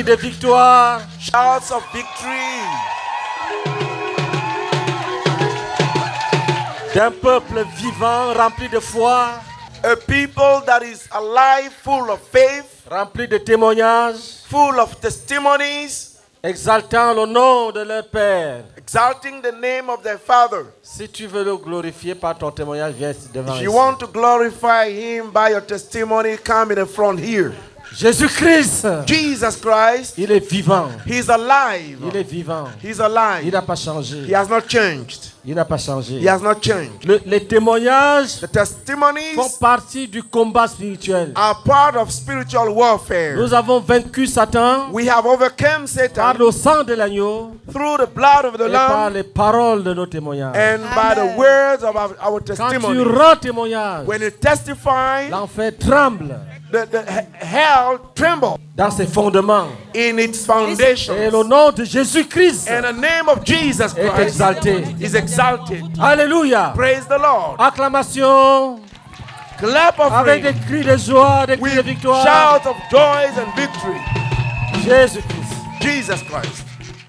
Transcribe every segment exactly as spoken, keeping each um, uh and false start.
cris de victoire. Shouts of victory. D'un peuple vivant, rempli de foi. A people that is alive, full of faith. Rempli de témoignages. Full of testimonies. Exaltant le nom de leur Père. Exalting the name of their Father. Si tu veux le glorifier par ton témoignage, viens devant. If you ici. want to glorify Him by your testimony, come in the front here. Jésus-Christ. Jesus Christ. Il est vivant. He's alive. Il est vivant. He's alive. Il n'a pas changé. He has not changed. Il n'a pas changé. He has not changed. Le, les témoignages The testimonies font partie du combat spirituel. are part of spiritual warfare. Nous avons vaincu Satan We have overcome par Satan le sang de l'agneau through the blood of the et par Lamb les paroles de nos témoignages. and by the words of our, our Quand tu testimony. rends témoignage, When you testify, l'enfer tremble the, the he- hell trembles dans ses fondements. in its Et foundations. le nom de Jésus-Christ And the name of Jesus est Christ exalté. is exalted. Alléluia. Praise the Lord. Acclamation Clap avec des offering cris de joie, des cris de with victoire. shouts of joys and victory. Jésus-Christ. Jesus Christ.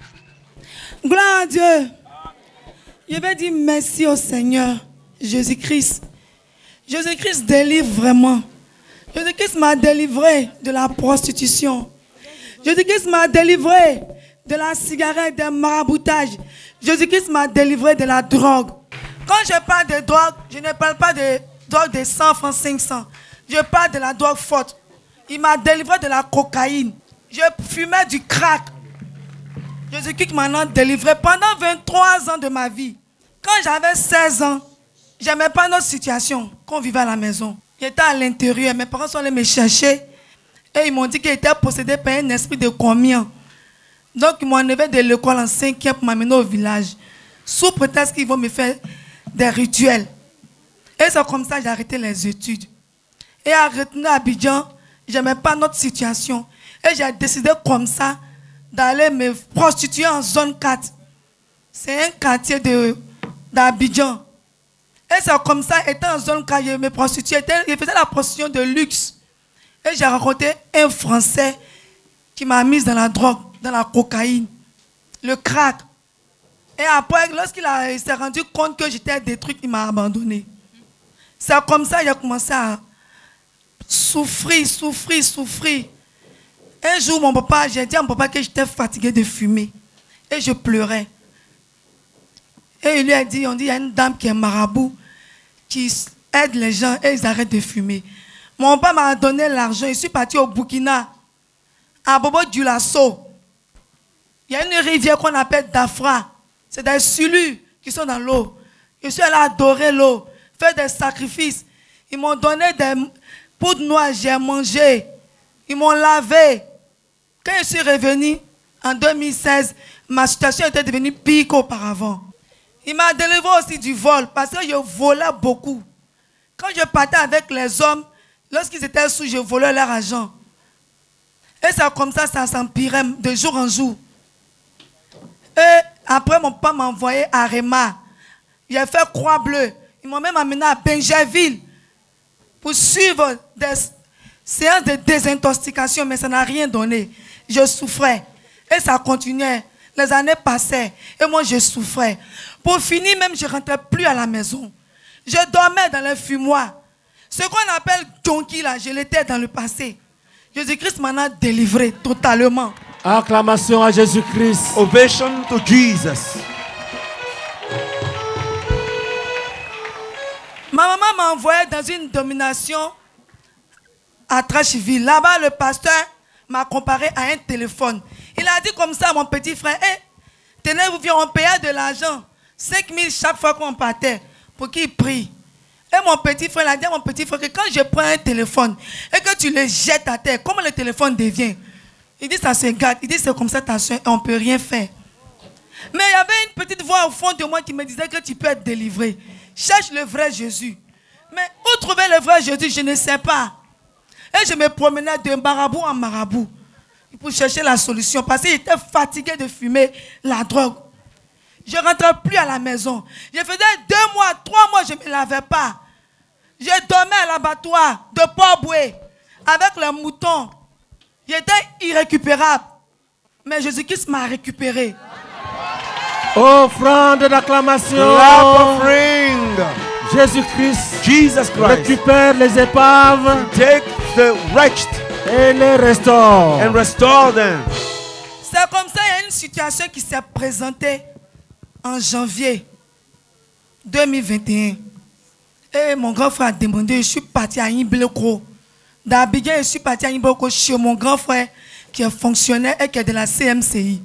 Gloire à Dieu. Je vais dire merci au Seigneur Jésus-Christ. Jésus-Christ délivre vraiment. Jésus-Christ m'a délivré de la prostitution. Jésus-Christ m'a délivré de la cigarette, des maraboutage. Jésus-Christ m'a délivré de la drogue. Quand je parle de drogue, je ne parle pas de drogue de cent francs, cinq cents. Je parle de la drogue forte. Il m'a délivré de la cocaïne. Je fumais du crack. Jésus-Christ m'a délivré pendant vingt-trois ans de ma vie. Quand j'avais seize ans, je n'aimais pas notre situation, qu'on vivait à la maison. J'étais à l'intérieur, mes parents sont allés me chercher et ils m'ont dit qu'ils étaient possédés par un esprit de communion. Donc ils m'ont enlevé de l'école en cinquième pour m'amener au village, sous prétexte qu'ils vont me faire des rituels. Et c'est comme ça que j'ai arrêté les études. Et à retourner à Abidjan, je n'aimais pas notre situation. Et j'ai décidé comme ça d'aller me prostituer en zone quatre. C'est un quartier d'Abidjan. Et c'est comme ça, étant en zone quatre, je me prostituais. Je faisais la prostitution de luxe. Et j'ai rencontré un Français qui m'a mise dans la drogue, dans la cocaïne, le crack. Et après, lorsqu'il s'est rendu compte que j'étais détruite, il m'a abandonné. C'est comme ça que j'ai commencé à souffrir, souffrir, souffrir. Un jour, mon papa, j'ai dit à mon papa que j'étais fatiguée de fumer. Et je pleurais. Et il lui a dit, on dit, il y a une dame qui est marabout, qui aide les gens et ils arrêtent de fumer. Mon papa m'a donné l'argent. Je suis parti au Burkina, à Bobo du Lasso. Il y a une rivière qu'on appelle Dafra. C'est des sulus qui sont dans l'eau. Je suis allé adorer l'eau, faire des sacrifices. Ils m'ont donné des poudres noires, j'ai mangé. Ils m'ont lavé. Quand je suis revenu en deux mille seize, ma situation était devenue pire qu'auparavant. Il m'a délivré aussi du vol parce que je volais beaucoup. Quand je partais avec les hommes, lorsqu'ils étaient sous, je volais leur argent. Et c'est comme ça, ça s'empirait de jour en jour. Et après, mon papa m'a envoyé à Réma. J'ai fait Croix-Bleue. Ils m'ont même amené à Benjerville pour suivre des séances de désintoxication, mais ça n'a rien donné. Je souffrais. Et ça continuait. Les années passaient. Et moi, je souffrais. Pour finir, même, je ne rentrais plus à la maison. Je dormais dans les fumoirs. Ce qu'on appelle junkie, là, je l'étais dans le passé. Jésus-Christ m'en a délivré totalement. Acclamation à Jésus-Christ. Ovation to Jesus. Ma maman m'a envoyé dans une domination à Trashville. Là-bas, le pasteur m'a comparé à un téléphone. Il a dit comme ça à mon petit frère, hey, tenez, vous viens, on payait de l'argent, cinq mille chaque fois qu'on partait, pour qu'il prie. Et mon petit frère, il a dit à mon petit frère que quand je prends un téléphone et que tu le jettes à terre, comment le téléphone devient? Il dit, ça se gâte. Il dit, c'est comme ça ta soeur, on ne peut rien faire. Mais il y avait une petite voix au fond de moi qui me disait que tu peux être délivré. Cherche le vrai Jésus. Mais où trouver le vrai Jésus, je ne sais pas. Et je me promenais de marabout en marabout pour chercher la solution parce que j'étais fatigué de fumer la drogue. Je ne rentrais plus à la maison. Je faisais deux mois, trois mois, je ne me lavais pas. Je dormais à l'abattoir de Port-Boué avec les moutons. J'étais irrécupérable. Mais Jésus-Christ m'a récupéré. Offrande d'acclamation. Clap offering. Jésus-Christ Jesus Christ récupère les épaves take the wretched et les restaure. and restore them. C'est comme ça, il y a une situation qui s'est présentée en janvier deux mille vingt et un. Et mon grand frère a demandé, je suis parti à Imbleko. D'Abidjan, je suis parti à Imbleko chez mon grand frère qui est fonctionnaire et qui est de la C M C I.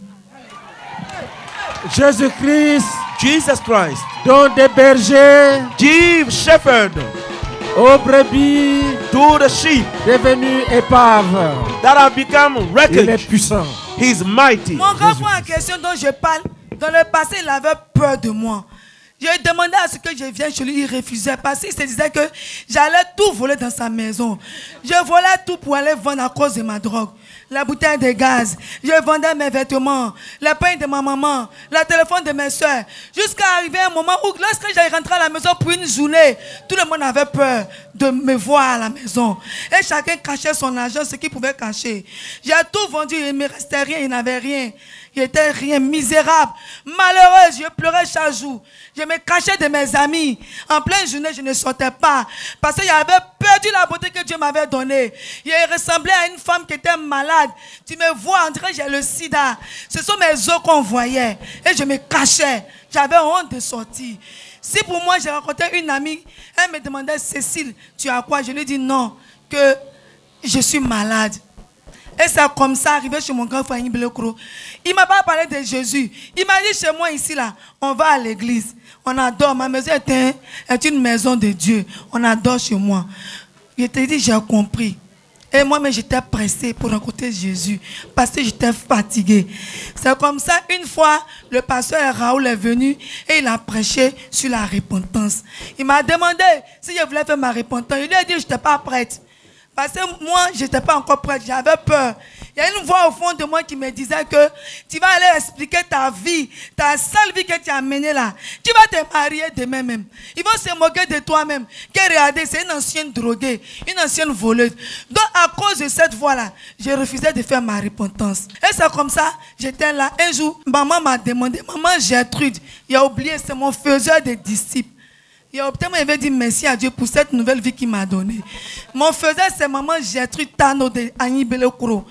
Jésus-Christ Jesus Christ donne des bergers give shepherd aux brebis to the sheep devenus épaves. that have become Il est wreckage. puissant. He is mighty. Mon grand frère en question dont je parle, dans le passé, il avait peur de moi. J'ai demandé à ce que je vienne chez lui, il refusait parce qu'il se disait que j'allais tout voler dans sa maison. Je volais tout pour aller vendre à cause de ma drogue. La bouteille de gaz, je vendais mes vêtements, le pain de ma maman, le téléphone de mes soeurs. Jusqu'à arriver un moment où, lorsque j'ai rentré à la maison pour une journée, tout le monde avait peur de me voir à la maison. Et chacun cachait son argent, ce qu'il pouvait cacher. J'ai tout vendu, il ne me restait rien, il n'avait rien. Il était rien, misérable, malheureuse, je pleurais chaque jour. Je me cachais de mes amis. En pleine journée, je ne sortais pas. Parce que j'avais perdu la beauté que Dieu m'avait donnée. Il ressemblait à une femme qui était malade. Tu me vois, on dirait que j'ai le sida. Ce sont mes os qu'on voyait. Et je me cachais. J'avais honte de sortir. Si pour moi, j'ai rencontré une amie, elle me demandait, Cécile, tu as quoi? Je lui ai dit non, que je suis malade. Et c'est comme ça, arrivé chez mon grand frère Iblekro. Il ne m'a pas parlé de Jésus. Il m'a dit chez moi ici, là, on va à l'église. On adore. Ma maison est, un, est une maison de Dieu. On adore chez moi. Je t'ai dit, j'ai compris. Et moi-même, j'étais pressée pour rencontrer Jésus parce que j'étais fatiguée. C'est comme ça, une fois, le pasteur Raoul est venu et il a prêché sur la repentance. Il m'a demandé si je voulais faire ma repentance. Il lui a dit, je n'étais pas prête. Parce que moi, je n'étais pas encore prête, j'avais peur. Il y a une voix au fond de moi qui me disait que tu vas aller expliquer ta vie, ta sale vie que tu as menée là. Tu vas te marier demain même. Ils vont se moquer de toi-même. Regardez, c'est une ancienne droguée, une ancienne voleuse. Donc à cause de cette voix-là, je refusais de faire ma repentance. Et c'est comme ça, j'étais là. Un jour, maman m'a demandé, maman Gertrude, il a oublié, c'est mon faiseur de disciples. Il avait dit merci à Dieu pour cette nouvelle vie qu'il m'a donnée. Mon faiseur, c'est maman Gertrude Tano de Annie Belekro.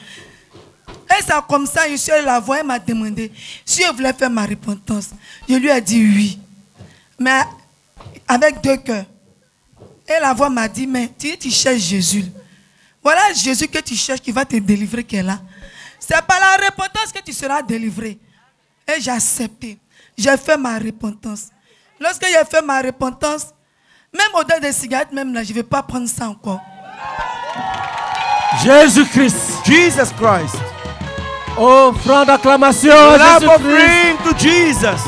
Et c'est comme ça, je suis allée la voir, elle m'a demandé si je voulais faire ma repentance. Je lui ai dit oui. Mais avec deux cœurs. Et la voix m'a dit, mais tu, tu cherches Jésus. Voilà Jésus que tu cherches qui va te délivrer qui est là. C'est par la repentance que tu seras délivré. Et j'ai accepté. J'ai fait ma repentance. Lorsque j'ai fait ma repentance, même au-delà des cigarettes, même là, je ne vais pas prendre ça encore. Jésus-Christ. Jesus Christ. Offrande d'acclamation à Clap Jésus-Christ. offering to Jesus.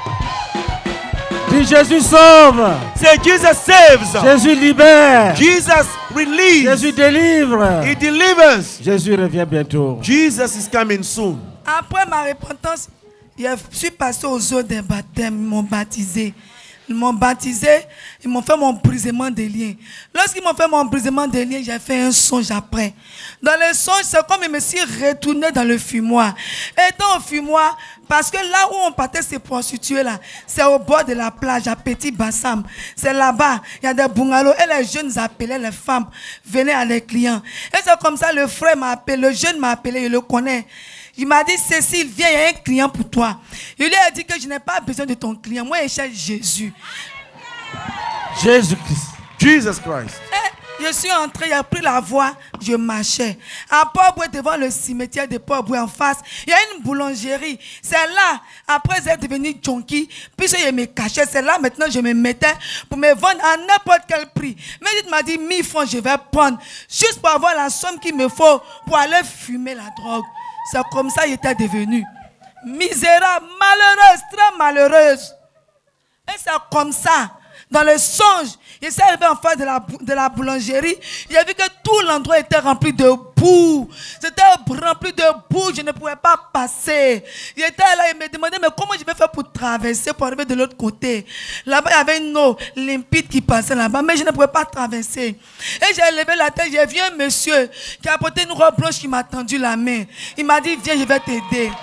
Dis Jésus sauve. Say Jesus saves. Jésus libère. Jesus releases. Jésus délivre. He delivers. Jésus revient bientôt. Jesus is coming soon. Après ma repentance, je suis passé aux eaux des baptêmes, ils m'ont baptisé. Ils m'ont baptisé, ils m'ont fait mon brisement des liens. Lorsqu'ils m'ont fait mon brisement des liens, j'ai fait un songe après. Dans le songe, c'est comme je me suis retourné dans le fumoir. Étant au fumoir, parce que là où on partait se prostituer là, c'est au bord de la plage, à Petit Bassam. C'est là-bas, il y a des bungalows et les jeunes appelaient les femmes, venaient à les clients. Et c'est comme ça, le frère m'a appelé, le jeune m'a appelé, je le connais. Il m'a dit, Cécile, viens, il y a un client pour toi. Il lui a dit que je n'ai pas besoin de ton client. Moi, je cherche Jésus. Jésus-Christ. Jesus Christ. Et je suis entré, j'ai pris la voie, je marchais. À Port-Boué, devant le cimetière de Port-Boué en face, il y a une boulangerie. C'est là, après être devenu junkie, puisque je me cachais, c'est là maintenant je me mettais pour me vendre à n'importe quel prix. Mais il m'a dit, mille francs, je vais prendre, juste pour avoir la somme qu'il me faut pour aller fumer la drogue. C'est comme ça qu'il était devenu misérable, malheureuse, très malheureuse. Et c'est comme ça, dans le songe, il s'est arrivé en face de la, de la boulangerie. Il a vu que tout l'endroit était rempli de boue. C'était rempli de boue, je ne pouvais pas passer. Il était là, il me demandait, mais comment je vais faire pour traverser, pour arriver de l'autre côté? Là-bas, il y avait une eau limpide qui passait là-bas, mais je ne pouvais pas traverser. Et j'ai levé la tête, j'ai vu un monsieur qui a porté une robe blanche qui m'a tendu la main. Il m'a dit, viens, je vais t'aider.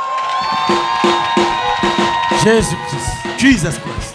Jésus-Christ. Jesus Christ.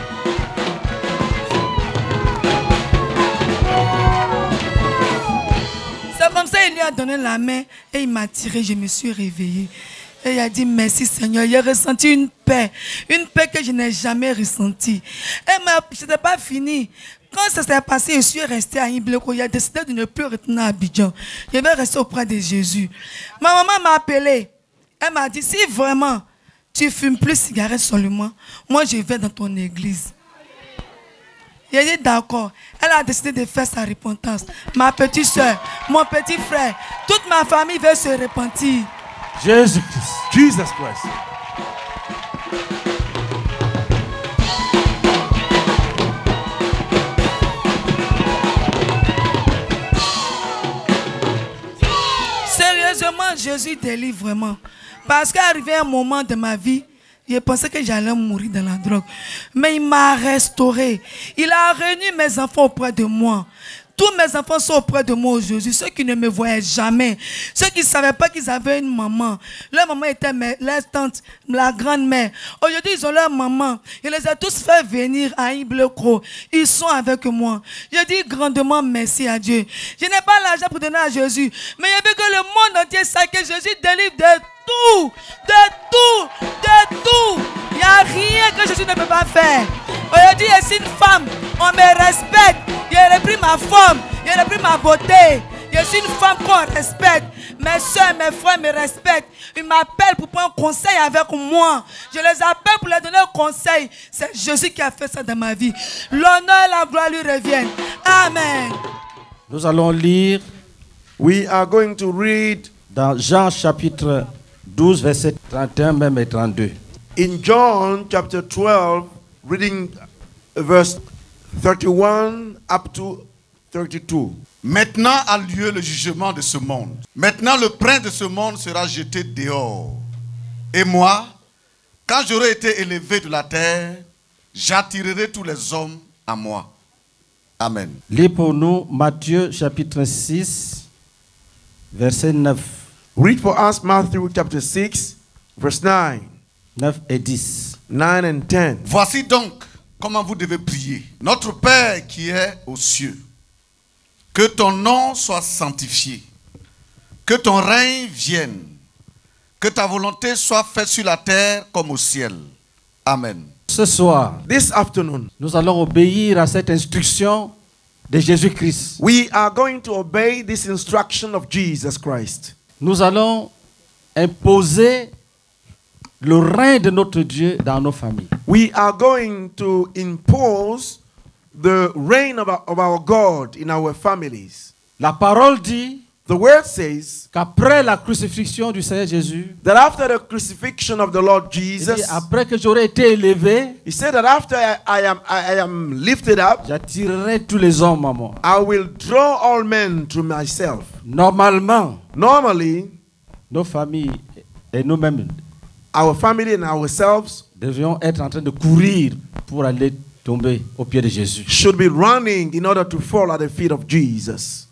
C'est comme ça, il lui a donné la main et il m'a tiré, je me suis réveillée. Et il a dit, merci Seigneur, j'ai ressenti une paix, une paix que je n'ai jamais ressentie. Et ce n'était pas fini. Quand ça s'est passé, je suis restée à Ibleko. Il a décidé de ne plus retourner à Abidjan. Je vais rester auprès de Jésus. Ma maman m'a appelé. Elle m'a dit, si vraiment tu fumes plus cigarette seulement, moi je vais dans ton église. J'ai dit d'accord. Elle a décidé de faire sa repentance. Ma petite soeur, mon petit frère, toute ma famille veut se repentir. Jésus-Christ. Jesus Christ. Sérieusement, Jésus délivre vraiment. Parce qu'arrivé un moment de ma vie, je pensais que j'allais mourir dans la drogue. Mais il m'a restauré. Il a réuni mes enfants auprès de moi. Tous mes enfants sont auprès de moi aujourd'hui. Ceux qui ne me voyaient jamais. Ceux qui ne savaient pas qu'ils avaient une maman. Leur maman était ma, leur tante, la grand-mère. Aujourd'hui, ils ont leur maman. Je les ai tous fait venir à Ibleko. Ils sont avec moi. Je dis grandement merci à Dieu. Je n'ai pas l'argent pour donner à Jésus. Mais je veux que le monde entier sache que Jésus délivre de tout. De tout. De tout. Il n'y a rien que Jésus ne peut pas faire. Aujourd'hui, je suis une femme. On me respecte. J'ai repris ma forme. J'ai repris ma beauté. Je suis une femme qu'on respecte. Mes soeurs, mes frères me respectent. Ils m'appellent pour prendre conseil avec moi. Je les appelle pour leur donner un conseil. C'est Jésus qui a fait ça dans ma vie. L'honneur et la gloire lui reviennent. Amen. Nous allons lire We are going to read dans Jean chapitre douze, verset trente et un même et trente-deux. in John chapter twelve, reading verse thirty-one up to thirty-two. Maintenant a lieu le jugement de ce monde. Maintenant le prince de ce monde sera jeté dehors. Et moi, quand j'aurai été élevé de la terre, j'attirerai tous les hommes à moi. Amen. Lis pour nous Matthieu chapitre six, verset neuf. Read for us Matthew chapter six, verse nine, neuf et dix. nine and ten. Voici donc comment vous devez prier. Notre Père qui est aux cieux, que ton nom soit sanctifié, que ton règne vienne, que ta volonté soit faite sur la terre comme au ciel. Amen. Ce soir, This afternoon, nous allons obéir à cette instruction de Jésus-Christ. we are going to obey this instruction of Jesus Christ. Nous allons imposer le règne de notre Dieu dans nos familles. We are going to impose the reign of our, of our God in our families. La parole dit The word says qu'après la crucifixion du Seigneur Jésus, that after the crucifixion of the Lord il Jesus, dit, après que j'aurai été élevé, he said that after I, I am I am lifted up, j'attirerai tous les hommes à moi. I will draw all men to myself. Normalement, Normally, nos familles et nous-mêmes our family and ourselves devions être en train de courir pour aller tomber aux pieds de Jésus. should be running in order to fall at the feet of Jesus.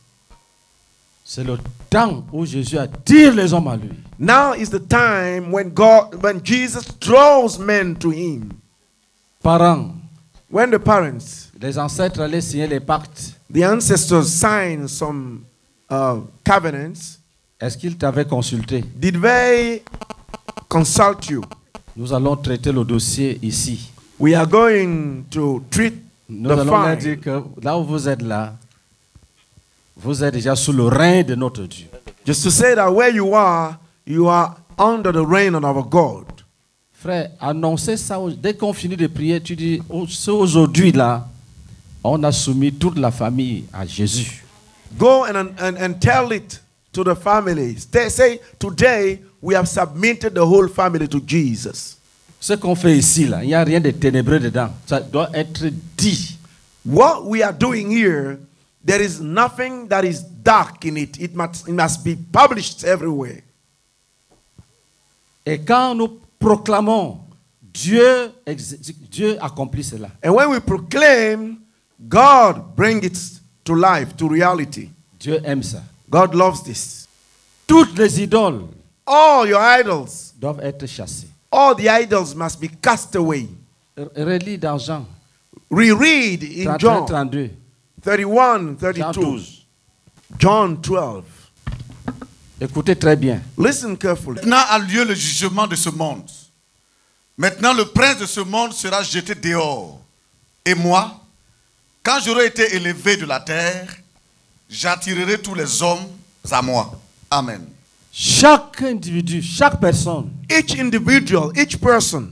C'est le temps où Jésus attire les hommes à lui. Now is the time when God, when Jesus draws men to him. Parents, When the parents, les ancêtres allaient signer les pactes. the ancestors signed some uh, covenants, Est-ce qu'ils t'avaient consulté? did they consult you? Nous allons traiter le dossier ici. We are going to treat Nous the allons leur fine. dire que là où vous êtes là, vous êtes déjà sous le règne de notre Dieu. Just to say that where you are, you are under the reign of our God. Frère, annoncez ça. Dès qu'on finit de prier, tu dis, oh, c'est aujourd'hui là, on a soumis toute la famille à Jésus. Go and, and, and tell it to the families. They say, today we have submitted the whole family to Jesus. Ce qu'on fait ici là, il n'y a rien de ténébreux dedans. Ça doit être dit. What we are doing here, there is nothing that is dark in it. It must, it must be published everywhere. Et quand nous proclamons, Dieu, exé- Dieu accomplit cela. And when we proclaim, God brings it to life, to reality. Dieu aime ça. God loves this. Toutes les idoles All your idols, doivent être chassées. all the idols must be cast away. R- Relis dans Jean Reread in trente et un John trente-deux. thirty-one, Jean thirty-two. douze. John twelve. Écoutez très bien. Listen carefully. Maintenant a lieu le jugement de ce monde. Maintenant le prince de ce monde sera jeté dehors. Et moi, quand j'aurai été élevé de la terre, j'attirerai tous les hommes à moi. Amen. Chaque individu, chaque personne Each individual, each person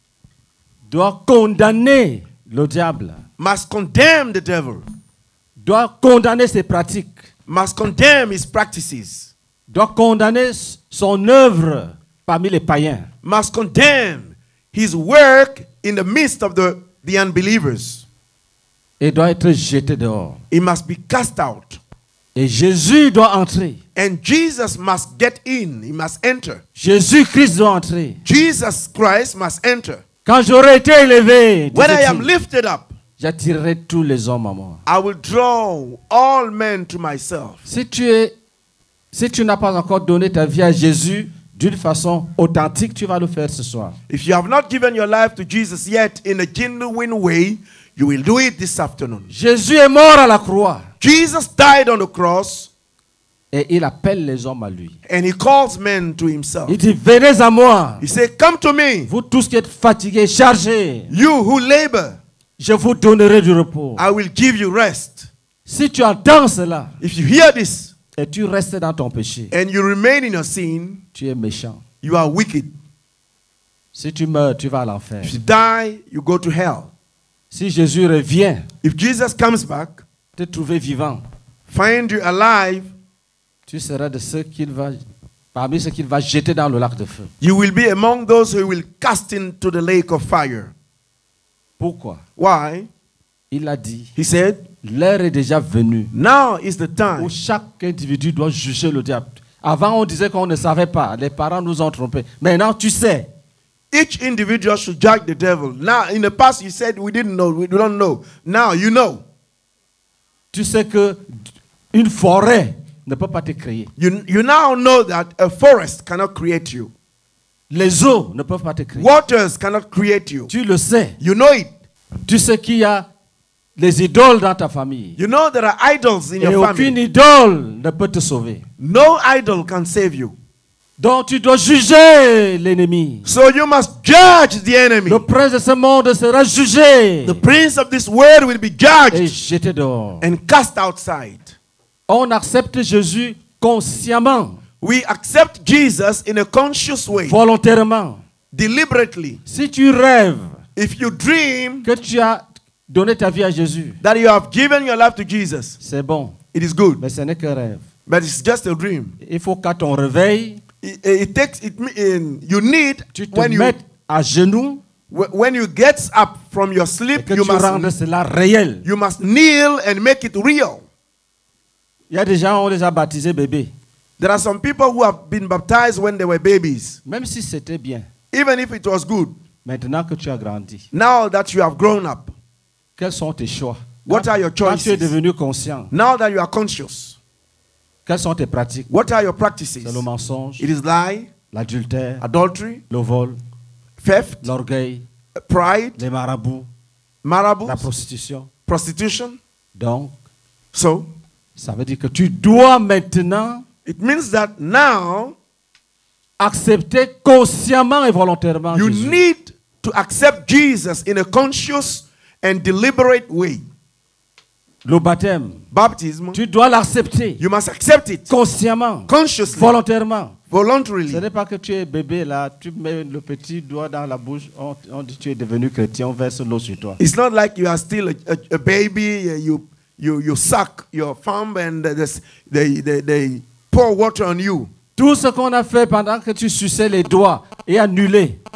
doit condamner le diable, must condemn the devil, doit condamner ses pratiques, must condemn his practices, doit condamner son œuvre parmi les païens. must condemn his work in the midst of the, the unbelievers. Et doit être jeté dehors. He must be cast out. Et Jésus doit entrer. And Jesus must get in. He must enter. Jésus-Christ doit entrer. Jesus Christ must enter. Quand j'aurai été élevé, When I am disait-il, lifted up, j'attirerai tous les hommes à moi. I will draw all men to myself. Si tu es, si tu n'as pas encore donné ta vie à Jésus d'une façon authentique, tu vas le faire ce soir. If you have not given your life to Jesus yet in a genuine way, you will do it this afternoon. Jésus est mort à la croix Jesus died on the cross et il appelle les hommes à lui. and he calls men to himself. Il dit, venez à moi, He said, come to me, vous tous qui êtes fatigués, chargés, you who labor, je vous donnerai du repos. I will give you rest. Si tu entends cela If you hear this et tu restes dans ton péché, and you remain in your sin, tu es méchant. you are wicked. Si tu meurs, tu vas à l'enfer. If you die, you go to hell. Si Jésus revient, If Jesus comes back, te trouver vivant, find you alive, tu seras de ceux qu'il va, parmi ceux qu'il va jeter dans le lac de feu. you will be among those who will cast into the lake of fire. Pourquoi? Why? Il a dit, He said, l'heure est déjà venue now is the time. où chaque individu doit juger le diable. Avant, on disait qu'on ne savait pas. Les parents nous ont trompés. Maintenant, tu sais. Each individual should judge the devil. Now, in the past, you said we didn't know, we don't know. Now, you know. Tu sais que une forêt ne peut pas te créer. You, you now know that a forest cannot create you. Les eaux ne peuvent pas te créer. Waters cannot create you. Tu le sais. You know it. Tu sais qu'il y a les idoles dans ta famille. You know there are idols in Et your aucune family. idole ne peut te sauver. No idol can save you. Donc tu dois juger l'ennemi. So you must judge the enemy. Le prince de ce monde sera jugé The prince of this world will be et judged jeté dehors. and cast outside. On accepte Jésus consciemment, We accept Jesus in a conscious way, volontairement. deliberately. Si tu rêves If you dream que tu as donné ta vie à Jésus, that you have given your life to Jesus, c'est bon, it is good. mais ce n'est qu'un rêve. But it's just a dream. Il faut qu'à ton réveil, It, it takes it. in- You need tu te when you mettes à genoux wh- when you get up from your et sleep, que you tu rendes must cela réel. you must kneel and make it real. Il y a des gens qui ont déjà baptisé bébé, There are some people who have been baptized when they were babies, même si c'était bien. even if it was good. Maintenant que tu as grandi, Now that you have grown up, quels sont tes choix? what are your Quand tu es choices? devenu conscient, Now that you are conscious, quelles sont tes pratiques? what are your practices? C'est le mensonge, It is lie, l'adultère, adultery, le vol, theft, l'orgueil, pride, les marabouts, la marabouts, prostitution. prostitution. Donc, So ça veut dire que tu dois maintenant it means that now accepter consciemment et volontairement you Jésus. need to accept Jesus in a conscious and deliberate way. Le baptême, Baptism, tu dois l'accepter you must accept it consciemment, consciously, volontairement. Ce voluntarily. n'est pas que tu es bébé là, tu mets le petit doigt dans la bouche, on, on dit tu es devenu chrétien, on verse l'eau sur toi. It's not like you are still a, a, a baby. uh, You you you suck your thumb and uh, this- they they they pour water on you. Tout ce qu'on a fait pendant que tu suçais les doigts est annulé.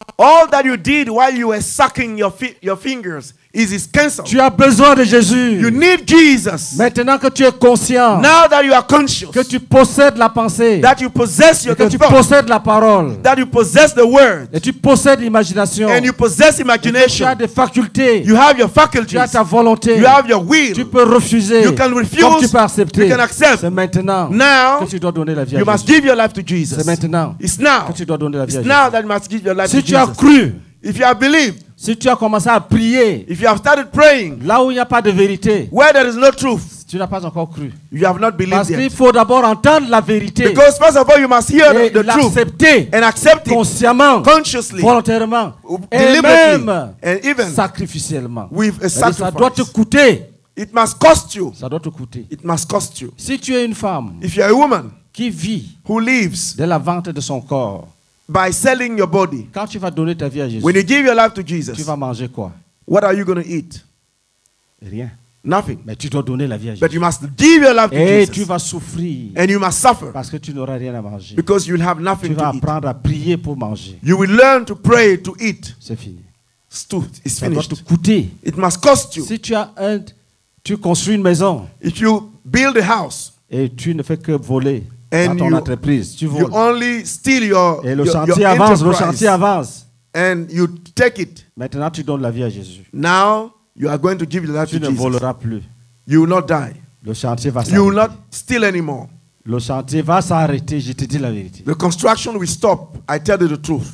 All that you did while you were sucking your, fi your fingers is his cancer. Tu as besoin de Jésus. You need Jesus. Maintenant que tu es conscient, Now that you are conscious, que tu possèdes la pensée, that you possess your que tu thought, possèdes la parole, that you possess the word, et tu possèdes l'imagination, and you possess tu as imagination, des facultés, you have your tu as faculties, ta volonté, you have your will, tu peux refuser, you can refuse, comme tu peux accepter. you can accept. C'est maintenant Now, que tu dois donner la vie à you must Jésus. give your life to Jesus. C'est maintenant It's now. que tu dois donner la vie à It's Jésus. now that you must give your life Si to tu as Jesus. cru, If you have believed, si tu as commencé à prier, if you have started praying, là où il n'y a pas de vérité, where there is no truth, tu n'as pas encore cru. you have not believed Parce qu'il yet. faut d'abord entendre la vérité Because first of all, you must hear et the, the truth l'accepter and accept it consciemment, consciously, volontairement et deliberately, même and even sacrificiellement. with a C'est-à-dire, ça doit te sacrifice. coûter. It must cost you. Ça doit te coûter. It must cost you. Si tu es une femme If you are a woman qui vit who lives de la vente de son corps, by selling your body, quand tu vas donner ta vie à Jésus, when you give your life to tu Jesus, vas manger quoi? what are you going to eat? Rien. Nothing. Mais tu dois donner la vie à But Jésus. you must give your life to Et tu Jesus. vas souffrir And you must suffer parce que tu n'auras rien à manger. because you'll have Tu nothing vas to eat. apprendre à prier pour manger. You will learn to pray to eat. C'est fini. It's, too, it's Ça doit te finished. coûter. It must cost you. Si tu as un, tu construis une maison If you build a house et tu ne fais que voler And dans ton you- entreprise, tu you voles. only steal your, Et le your, chantier your avance, le enterprise chantier avance. and you take it. Maintenant, tu donnes la vie à Jésus. Now you are going to give your life Tu to ne Jesus. voleras plus. You will not die. Le chantier va You will s'arrêter. not steal anymore. Le chantier va s'arrêter, je te dis la vérité. The construction will stop. I tell you the truth.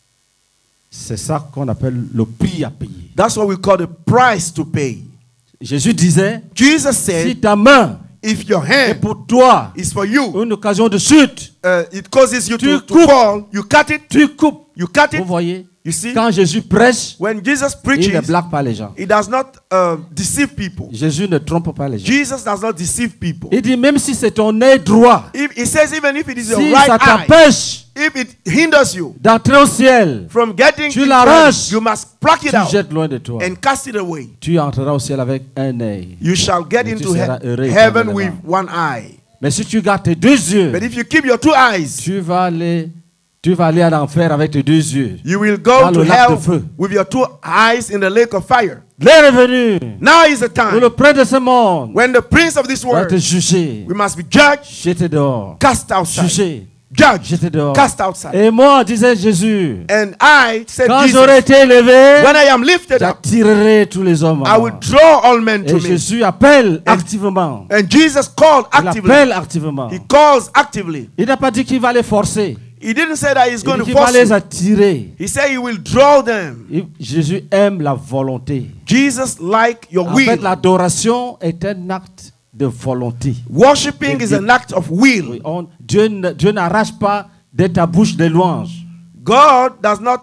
C'est ça qu'on appelle le prix à payer. That's what we call the price to pay. Jésus disait, Jesus si said, ta main if your est hand pour toi is for you, une occasion de chute, uh, it causes you Tu to, to coupes. fall, you cut it, tu coupes. you cut Vous it. voyez, You see, quand Jésus prêche, when Jesus il ne preaches, blague pas les gens. he does not uh, deceive people. Jésus ne trompe pas les gens. Jesus does not deceive people. Il dit, même si c'est ton œil droit, If, he says even if it is your si right ça eye, t'empêche if it hinders you d'entrer au ciel, from getting Tu into l'arraches. heaven, you must pluck it tu out jettes loin de toi. and cast it away. Tu entreras au ciel avec un œil. You shall get Mais tu into seras he- heureux heaven éternellement. with one eye. Mais si tu gardes tes deux yeux, But if you keep your two eyes, tu vas aller, tu vas aller à l'enfer avec tes deux yeux. you will go Dans to le lac de hell feu. with your two eyes in the lake of fire. L'heure est venue Now is the où time le prince de ce monde when the prince of this va world, te juger, we must be judged, jeter dehors, cast outside. juger, Judged, jeter dehors. cast outside. Et moi, disait Jésus, And I said, quand Jesus, j'aurai été élevé, when I am lifted up, j'attirerai tous les hommes à I will moi. draw all men to Et me. Jésus appelle activement. And Jesus called Il actively. appelle activement. He calls actively. Il n'a pas dit qu'il va les forcer. He didn't say that he's Il going dit to qu'il va force les you. attirer. He said he will draw them. Il- Jésus aime la volonté. Jesus like your En will. fait, l'adoration est un acte de volonté. Worshipping is an act of will. Oui, on- Dieu ne- Dieu n'arrache pas de ta bouche des louanges. God does not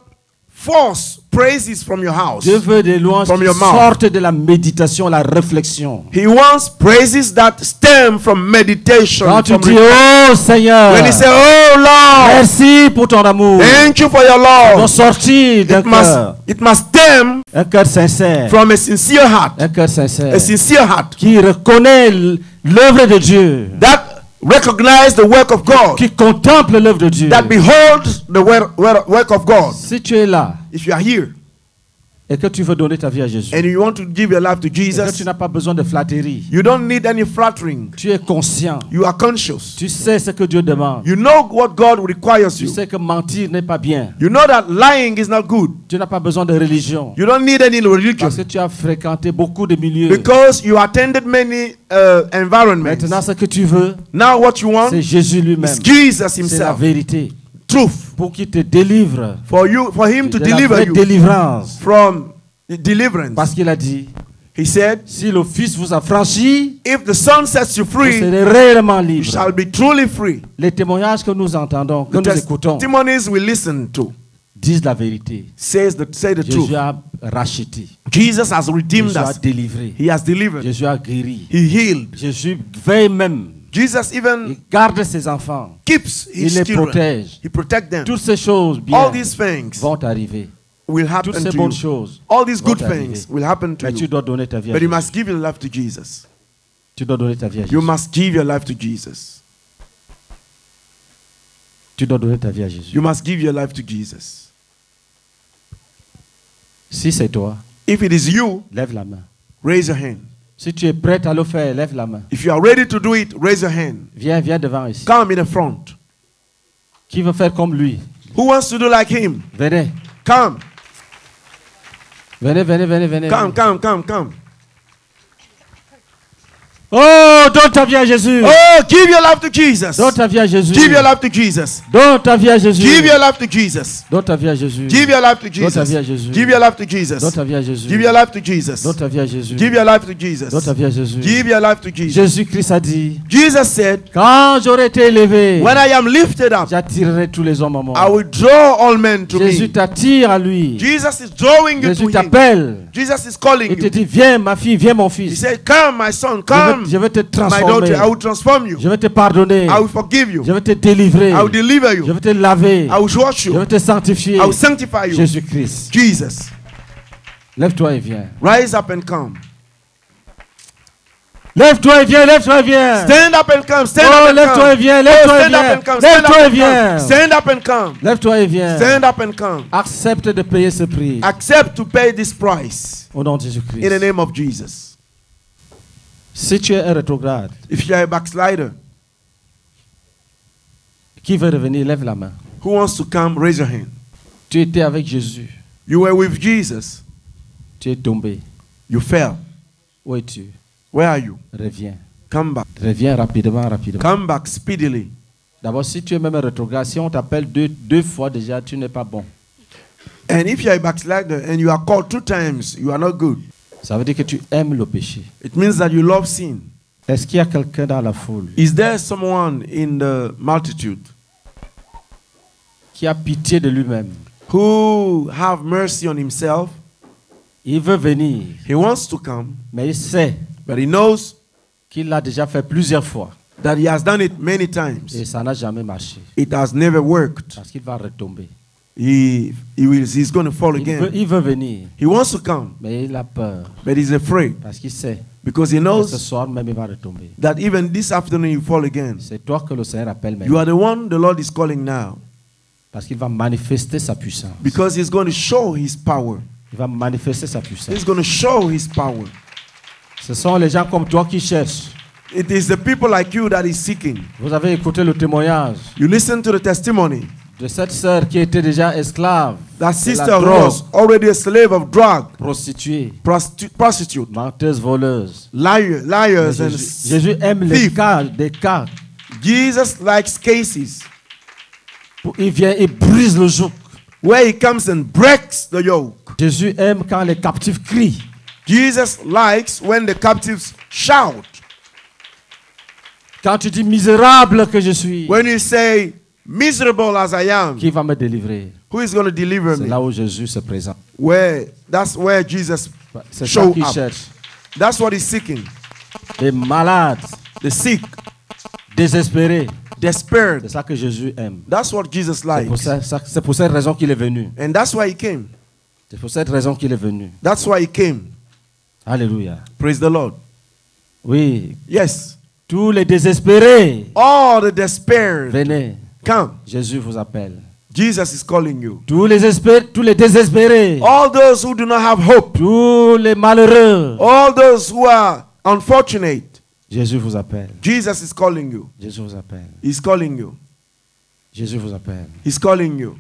force praises from your house. Dieu veut des louanges From qui your mouth. sortent de la méditation, la réflexion. He wants praises that stem from meditation. Quand tu from dis, re- oh Seigneur, when he say, "Oh Lord, merci pour ton amour. thank you for your Ils ont love," sorti d'un it must cœur, it must stem un cœur sincère, from a sincere heart, un cœur sincère, a sincere heart qui reconnaît l- l'œuvre de Dieu, that recognize the work of God, qui contemple l'œuvre de Dieu. that beholds the work, work work of God. Si tu es là If you are here et que tu veux donner ta vie à Jésus, and you want to give your life to et que tu Jesus, n'as pas besoin de flatterie, you don't need any flattering. tu es conscient, You are conscious. tu sais ce que Dieu demande, You know what God requires tu you. sais que mentir n'est pas bien, You know that lying is not good. tu n'as pas besoin de religion, You don't need any religion parce que tu as fréquenté beaucoup de milieux. because you attended many uh, environments. Maintenant, ce que tu veux, Now what you want c'est Jésus lui-même, is Jesus c'est la himself. vérité, Truth. pour qu'il te délivre For you, for him to de la deliver vraie you délivrance. from the deliverance. Parce qu'il a dit, He said, si le Fils vous a franchi, if the Son sets you vous free, serez réellement you libre. shall be truly free. Les témoignages que nous entendons, que The nous écoutons, testimonies we listen to disent la vérité. says the, say the truth. Jésus a racheté. Jesus has redeemed Jésus a us. délivré. He has delivered. Jésus a guéri. He healed. Jésus veille même. Jesus Il even garde ses enfants. keeps Il his les children. protège. He protects them. Toutes ces choses bien All these things vont arriver. will happen Toutes ces to bonnes you. choses All these vont good arriver. things will happen to Mais tu you. dois donner ta vie à But you Jésus. must give your life to Jesus. Tu dois donner ta vie à You Jésus. must give your life to Jesus. Tu dois donner ta vie à Jésus. You must give your life to Jesus. Si c'est toi, If it is you, lève la main. raise your hand. Si tu es prête à le faire, lève la main. If you are ready to do it, raise your hand. Viens, viens devant ici. Come in the front. Qui veut faire comme lui? Who wants to do like him? Venez. Come. Venez, venez, venez, venez. Come, come, come, come. Oh, donne ta vie à Jésus. Oh, give your life to Jesus. Donne ta vie à Jésus. Give your life to Jesus. Donne ta vie à Jésus. Give your life to Jesus. Donne ta vie à Jésus. Give your life to Donne ta vie à Jesus. Jésus. Give your life to Jesus. Donne ta vie à Jésus. Give your life to Jesus. Donne ta vie à Jésus. Give your life to Jesus. Donne ta vie à Jésus. Give your life to Jesus. Jésus-Christ a dit, Jesus said, quand j'aurai été élevé, when I am lifted up, j'attirerai tous les hommes à I moi. will draw all men to Jésus me. t'attire à lui. Jesus is drawing you Jésus to him. t'appelle. Jesus is calling Il te you. dit, viens ma fille, viens mon He fils. said, come, my son, Je come. vais, je vais te My transformer. daughter, I will transform you. Je vais te pardonner. I will forgive you. Je vais te délivrer. I will deliver Je you. vais te laver. I will wash Je you. vais te sanctifier. I will sanctify you. Jésus-Christ. Jesus. Lève-toi et viens. Rise up and come. Lève-toi et viens, lève-toi et viens. Stand up and come. Stand Oh, up and lève-toi et come. viens, Oh, lève-toi et stand up viens. and come. Stand up Lève-toi et and come. viens. Stand up and come. Lève-toi et viens. Stand up and come. Accepte de payer ce prix. Accept to pay this price Au nom de in the Jésus-Christ. name of Jesus. Si tu es un rétrograde, If you are a backslider, qui veut revenir, lève la main. who wants to come, raise your hand. Tu étais avec Jésus. You were with Jesus. Tu es tombé. You fell. Où es-tu? Where are you? Reviens. Come back. Reviens rapidement, rapidement. Come back speedily. D'abord, si tu es même un rétrograde, si on t'appelle deux, deux fois déjà, tu n'es pas bon. And if you are a backslider and you are called two times, you are not good. Ça veut dire que tu aimes le péché. It means that you love sin. Est-ce qu'il y a quelqu'un dans la foule Is there someone in the multitude qui a pitié de lui-même? who have mercy on himself? Il veut venir, He wants to come, mais il sait but he knows qu'il l'a déjà fait plusieurs fois that he has done it many times. et ça n'a jamais marché It has never worked. parce qu'il va retomber. He, he will, he's going to fall Il veut, again. il veut venir, He wants to come, mais il a peur but he's afraid parce qu'il sait because he que ce knows soir même il va retomber. that even this afternoon you fall again. C'est toi que le Seigneur appelle You maintenant are the one the Lord is calling now parce qu'il va manifester sa puissance. because he's going to show his power. Il va manifester sa puissance. He's going to show his power. Ce sont les gens comme toi qui cherchent. It is the people like you that is seeking. Vous avez écouté le témoignage You listen to the testimony. de cette sœur qui était déjà esclave, That de sister la who drogue, was already a slave of drug, prostituée, prostitu- prostitute, menteuse, voleuse. liar, Mais liars, and Jésus, Jésus aime les thief. cas, des cas. Jesus likes cases Il vient et brise le joug. where he comes and breaks the yoke. Jésus aime quand les captifs crient. Jesus likes when the captives shout. Quand tu dis misérable que je suis, When you say, miserable as I am, qui va me délivrer? who is going to deliver C'est me? là où Jésus se présente. Where that's where Jesus C'est ça show qu'il up. cherche. That's what he's seeking. Les malades, The sick, désespérés. despaired. C'est ça que Jésus aime. That's what Jesus C'est pour, likes. ça- ça- c'est pour cette raison qu'il est venu. And that's why he came. C'est pour cette raison qu'il est venu. That's why he came. Alléluia. Praise the Lord. Oui. Yes. Tous les désespérés, All the despaired, venez. come. Jésus vous appelle. Jesus is calling you. Tous les, espé- tous les désespérés, All those who do not have hope, tous les malheureux, all those who are unfortunate, Jésus vous appelle. Jesus is calling you. Jésus vous appelle. He's calling you. Jésus vous appelle. He's calling you.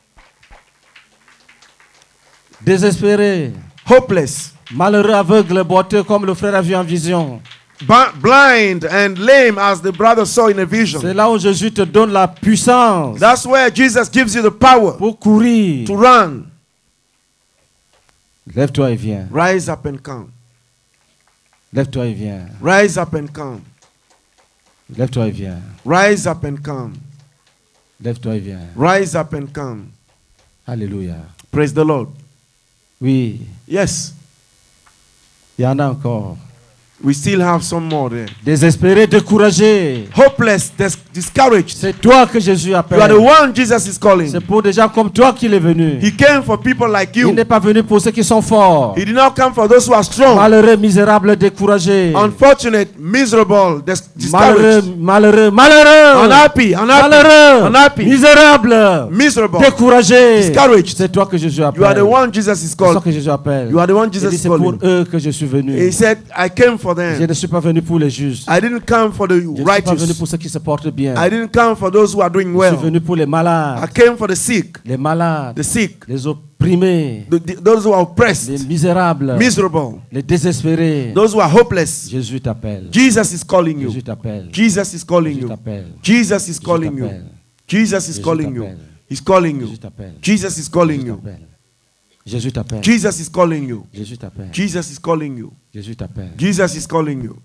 Désespérés, Hopeless, malheureux, aveugles, boiteux, comme le frère a vu en vision. bu- blind, and lame as the brother saw in a C'est vision. là où Jésus te donne la puissance That's where Jesus gives you the power pour courir. to run. Lève-toi et viens. Rise up and come. Lève-toi et viens. Rise up and come. Lève-toi et viens. Rise up and come. Lève-toi et viens. Rise up and come. Alléluia. Praise the Lord. Oui, Yes, il y en a encore. We still have some more there. Désespéré, découragé. Hopeless, dis- discouraged. C'est toi que Jésus You are appelle. the one Jesus is calling. C'est pour des gens comme toi qu'il est venu. He came for people like Il you. n'est pas venu pour ceux qui sont forts. He did not come for those who are strong. Malheureux, misérable, découragé. Unfortunate, miserable, dis- Malheureux, discouraged, malheureux, malheureux. unhappy, unhappy, Malheureux, unhappy, misérable, miserable. découragé. discouraged. C'est toi que Jésus You are appelle. the one Jesus is C'est toi calling. que Jésus appelle. You are the one Il Jesus dit, is c'est pour calling. eux que je suis venu. He said, I came for Je them. ne suis pas venu pour les justes. I didn't come for the Je ne suis pas venu righteous. pour ceux qui se portent bien. I didn't come for those who are doing Je suis well. venu pour les I malades, came for the sick, les malades, the sick, les opprimés, the, the- those who are les oppressed, misérables, miserable, les désespérés. those who are hopeless. Jésus t'appelle. Jesus is calling you. Jésus t'appelle. Jesus is calling Jésus you. t'appelle. Jesus is calling you. t'appelle. Jesus is Jésus calling you. t'appelle. He's calling you. Jésus t'appelle. Jesus is calling Jésus you. t'appelle. Jésus t'appelle. Jesus is calling you. Jésus t'appelle. Jesus is calling you. Jésus t'appelle. Jesus is calling you.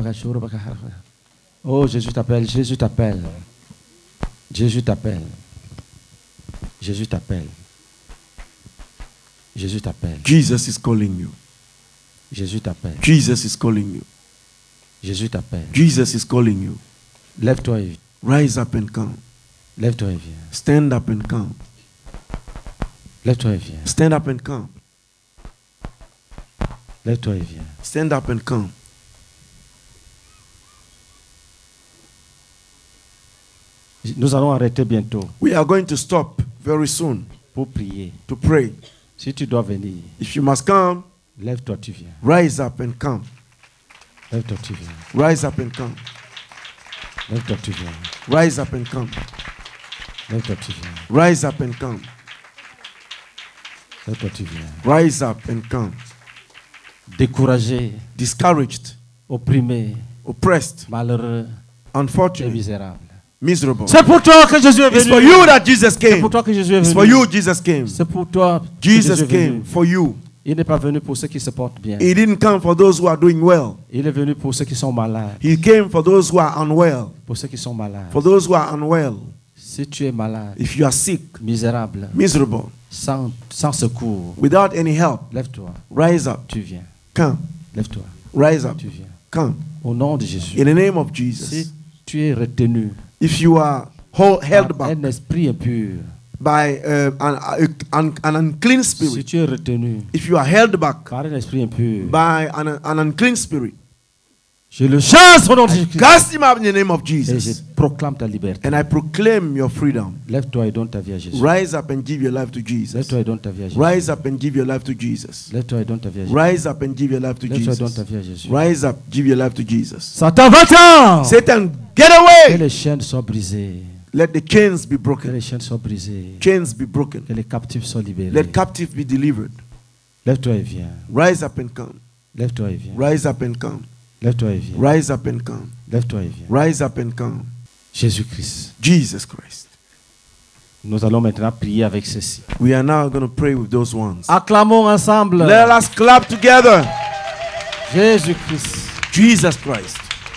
Oh, Jésus t'appelle. Jésus t'appelle. Jésus t'appelle. Jésus t'appelle. Jésus t'appelle. Jesus is calling you. Jésus t'appelle. Jesus is calling you. Jésus t'appelle. Jesus is calling you. Lève-toi et Rise up and come. lève-toi et viens. Stand up and come. Lève-toi et viens. Stand up and come. Lève-toi et viens. Stand up and come. Nous allons arrêter bientôt We are going to stop very soon pour prier. to pray. Si tu dois venir, If you must come, lève-toi, tu viens. rise up and come. Lève-toi, tu viens. Rise up and come. Lève-toi, tu viens. Rise up and come. Lève-toi, tu viens. Rise up and come. Lève-toi, tu viens. Rise up and come. Découragé, Discouraged, opprimé, oppressed, malheureux et unfortunate, misérable. miserable. C'est pour toi que Jésus est It's for venu. you that Jesus C'est came. pour toi que Jésus est It's for venu. you Jesus came. C'est pour toi que Jesus Jésus est venu. came for you. Il n'est pas venu pour ceux qui se portent bien. He didn't come for those who are doing well. Il est venu pour ceux qui sont malades. He came for those who are unwell. Pour ceux qui sont malades. For those who are unwell. Si tu es malade, If you are sick, misérable, miserable, sans, sans secours, without any help, lève-toi, rise up. tu viens. Come. Lève-toi, Rise up. tu viens. Come. Au nom de Jésus. In the name of Si Jesus. tu es retenu If you are hold, held par back un esprit impur, by uh, an, an, an unclean si spirit, tu es retenu if you are held back par un esprit impur, by an, an unclean spirit, je le chasse au nom de Jésus. cast him out in the name of Et je Jesus. proclame ta liberté. And I proclaim your freedom. Lève-toi et donne ta vie à Jésus. Rise up and give your life to Jesus. Lève-toi et donne ta vie à Jésus. Rise up and give your life to Jesus. Lève-toi et donne ta vie à Jésus. Rise up and give your life to Lève-toi et donne Jesus. ta vie à Jésus. Rise up, give your life to Jesus. Satan, va-t'en! Satan, get Que away! les chaînes soient brisées. Let the chains be Que broken. les chaînes soient brisées. Chains be broken. Que les captifs soient libérés. Let captives be delivered. Lève-toi et viens. Rise up and come. Lève-toi et viens. Rise up and come. Lève-toi et viens. Rise up and come. Lève-toi et viens. Rise up and come. Jésus-Christ. Jesus Christ. Nous allons maintenant prier avec ceci. We are now going to pray with those ones. Acclamons ensemble. Let us clap together. Jésus-Christ. Jesus Christ.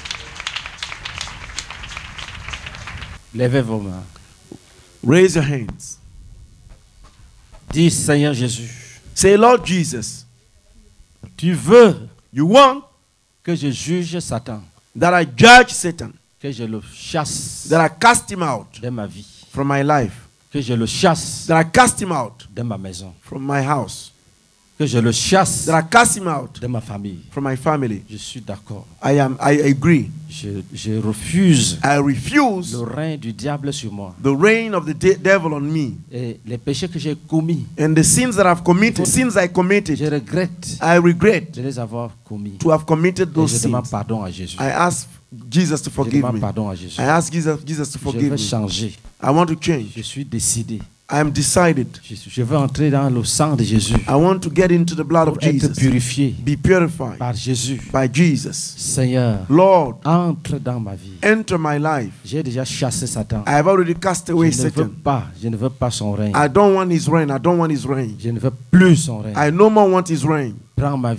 Levez vos mains. Raise your hands. Dis, Seigneur Jésus, Say, Lord Jesus, tu veux you want que je juge Satan, that I judge Satan, que je le chasse that I cast him out de ma vie, from my life, que je le chasse that I cast him out de ma maison, from my house, que je le chasse that I cast him out de ma famille. from my family. Je suis d'accord. I am I agree. Je, je refuse I refuse le règne du diable sur moi. the reign of the de- devil on me. Et les péchés que j'ai commis, And the sins that I've committed, sins I je committed, regrette I regret de les avoir commis. to have committed Et those je demande sins. pardon à Jésus. I ask Jesus to Je forgive demande me. pardon à Jésus. I ask Jesus, Jesus to Je forgive veux me. changer. I want to change. Je suis décidé. I am decided. Je, je veux entrer dans le sang de Jésus I want to get into the blood of pour être Jesus. purifié Be purified par Jésus. by Jesus. Seigneur, Lord, entre dans ma vie. enter my life. J'ai déjà chassé Satan. I have already cast away Je ne veux Satan. pas, je ne veux pas son règne. I don't want his reign. I don't want his reign. Je ne veux plus son règne. I no more want his reign. Prends ma vie.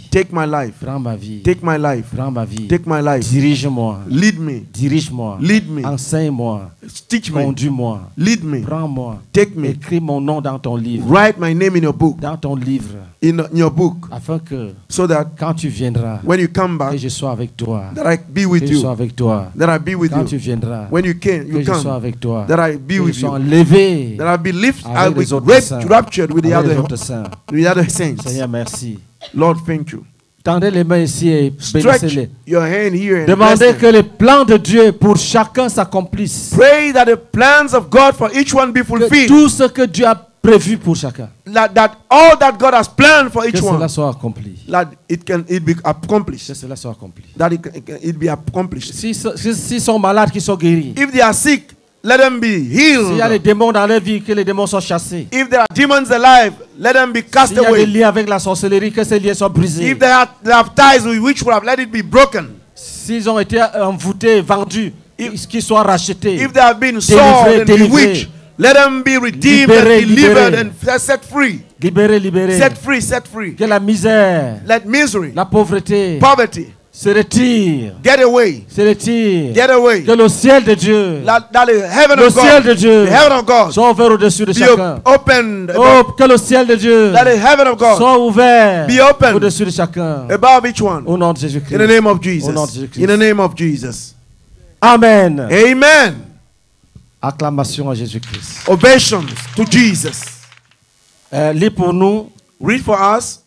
Take my life. Prends ma vie. Take my life. Prends ma vie. Take my life. Dirige-moi. Lead me. Dirige-moi. Lead me. Enseigne-moi. Teach me. Conduis-moi. Lead me. Prends-moi. Take me. Écris mon nom dans ton livre. Write my name in your book. Dans ton livre. In your book. Afin que So that quand tu viendras, when you come back, que je sois avec toi. that I be Que with je sois you. avec toi. That I be with Quand tu you. viendras. When you came, Que you je sois come. avec toi. That I be Que with je sois you. enlevé That I be lifted, I avec will les autres be saints. raptured with the Avec les other, autres saints. with the other saints. Seigneur, merci. Lord, thank you. Tendez les mains ici et Stretch bénissez-les. your hand here and bless Demandez them. que les plans de Dieu pour chacun s'accomplissent. Pray that the plans of God for each one be Que fulfilled. tout ce que Dieu a prévu pour chacun, That, that all that God has planned for que each cela one, soit accompli. that it can it be Que accomplished. cela soit accompli. That it, can, it, can, it be accomplished. S'ils si, si, si sont malades, qu'ils soient guéris. If they are sick, let them be S'il y a des healed. démons dans leur vie, que les démons soient chassés. If there are demons alive, let them be cast S'il y a des away. liens avec la sorcellerie, que ces liens soient brisés. If they have, they have ties with witchcraft, let it be broken. S'ils ont été envoûtés, vendus, qu'ils soient rachetés. If they have been Délivrés, sold and délivrés. bewitched, let them be redeemed Libérés, and delivered libérés. and set free. Libérés, libérés. Set free, set free. Que la misère, Let misery, la pauvreté poverty, se retire. get away. Se retire. Get away. Que le ciel de Dieu, That, that the heaven le of ciel God, de Dieu, the heaven of God, soit ouvert au-dessus de be chacun. op- opened Oh, above, que le ciel de Dieu that the heaven of God soit ouvert be open au-dessus de chacun. above each one. Au nom de In the Jésus-Christ. name of Au nom de Jesus. Jésus-Christ. In the name of Jesus. Amen. Amen. Acclamation à Jésus-Christ. Ovations to Jesus. Euh, lis pour nous Read for us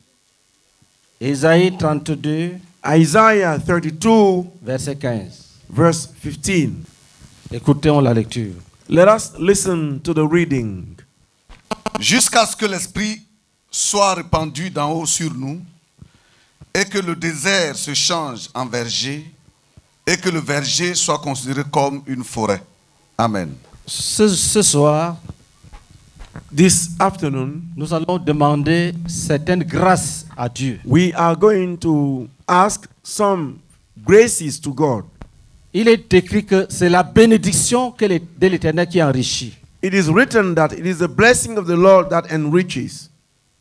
Ésaïe trente-deux, Isaiah thirty-two, verset quinze. verse fifteen. Écoutons la lecture. Let us listen to the reading. Jusqu'à ce que l'Esprit soit répandu d'en haut sur nous et que le désert se change en verger et que le verger soit considéré comme une forêt. Amen. Ce, ce soir, This afternoon, nous allons demander certaines grâces à Dieu. we are going to ask some graces to God. Il est écrit que c'est la bénédiction que les- de l'Éternel qui enrichit. It is written that it is the blessing of the Lord that enriches.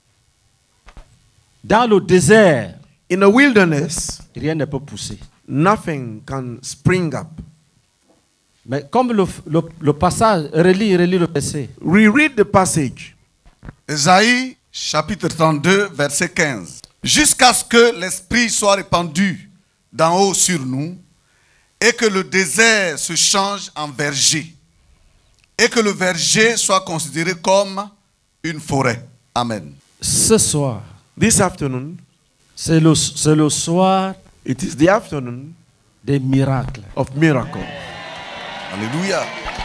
Dans le désert, In the wilderness, rien ne peut pousser. nothing can spring up. Mais comme le, le, le passage, relis, relis le verset. Reread the passage. Ésaïe chapitre trente-deux, verset quinze. Jusqu'à ce que l'Esprit soit répandu d'en haut sur nous et que le désert se change en verger et que le verger soit considéré comme une forêt. Amen. Ce soir, This afternoon, c'est le, c'est le soir it is the afternoon des miracles. of miracle. Alléluia.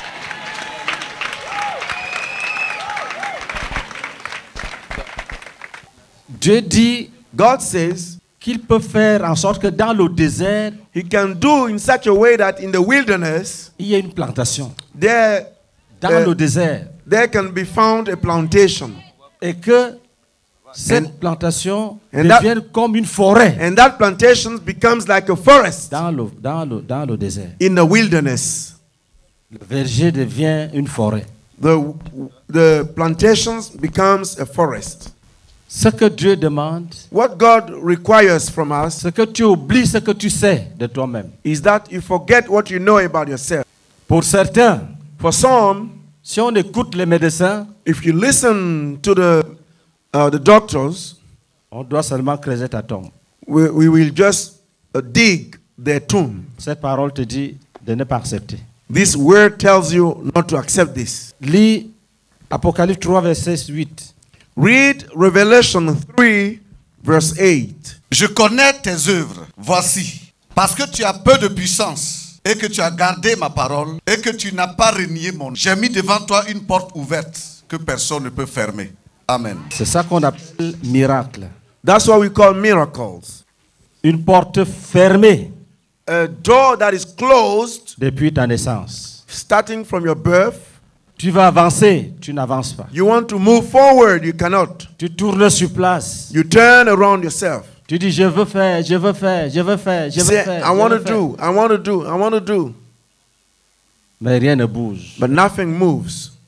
Dieu dit God says qu'il peut faire en sorte que dans le désert, He can do in such a way that in the wilderness, il y ait une plantation. there, Dans Euh, le désert. there can be found a plantation. Et que cette And- plantation and that- devienne comme une forêt And that plantation becomes like a forest dans le, dans le, dans le désert. in the wilderness. Le verger devient une forêt. The, the plantations becomes a forest. Ce que Dieu demande, What God requires from us c'est que tu oublies ce que tu sais de toi-même. is that you forget what you know about yourself. Pour certains, For some, si on écoute les médecins, if you listen to the, uh, the doctors, on doit seulement creuser ta tombe. we, we will just uh, dig their tomb. Cette parole te dit de ne pas accepter. This word tells you not to accept this. Lis Apocalypse trois, verset huit. Read Revelation three, verse eight. Je connais tes œuvres. Voici. Parce que tu as peu de puissance et que tu as gardé ma parole et que tu n'as pas renié mon nom. J'ai mis devant toi une porte ouverte que personne ne peut fermer. Amen. C'est ça qu'on appelle miracle. That's what we call miracles. Une porte fermée A door that is closed depuis ta naissance. starting from your birth. Tu vas avancer, tu n'avances pas. You want to move forward, you cannot. Tu tournes sur place. You turn around yourself. Tu dis je veux faire, je veux faire, je veux faire, je You veux say, faire. I je want veux to faire. do, I want to do, I want to do. Mais rien ne bouge. But nothing moves.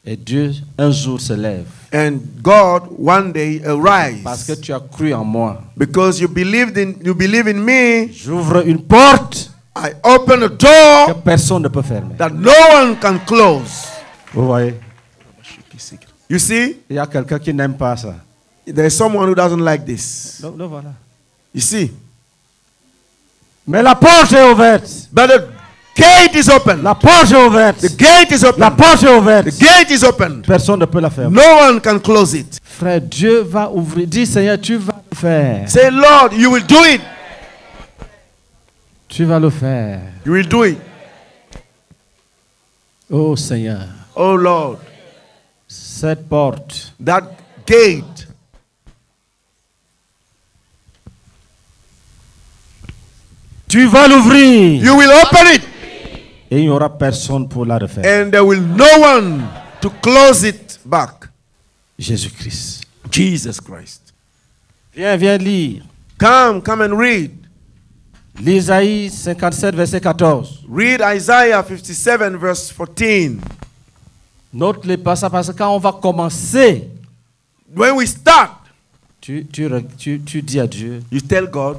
Et Dieu, un jour, se lève. And God one day Parce que arise. tu as cru en moi. Because you believed in you believe in me, J'ouvre une porte I open a que door personne ne peut fermer. that no one can close. Vous voyez? You see? Il y a quelqu'un qui n'aime pas ça. There's someone who doesn't like this. Le, le voilà. You see? Mais la porte est ouverte. But the gate is open. La porte est ouverte. The gate is La open. porte est ouverte. The gate is open. Personne ne peut la fermer. No one can close it. Frère, Dieu va ouvrir. Dis, Seigneur, tu vas le faire. Say, Lord, you will do it. Tu vas le faire. You will do it. Oh Seigneur, Oh Lord, cette porte, that gate, tu vas l'ouvrir. you will open it. Et il n'y aura personne pour la refaire. And there will no one to close it back. Jésus-Christ. Jesus Christ. Viens, viens lire. Come, come and read. L'Isaïe cinquante-sept, verset quatorze. Read Isaiah fifty-seven, verse fourteen. Note-les pas ça parce que quand on va commencer, When we start, tu, tu, re- tu, tu dis à Dieu, you tell God,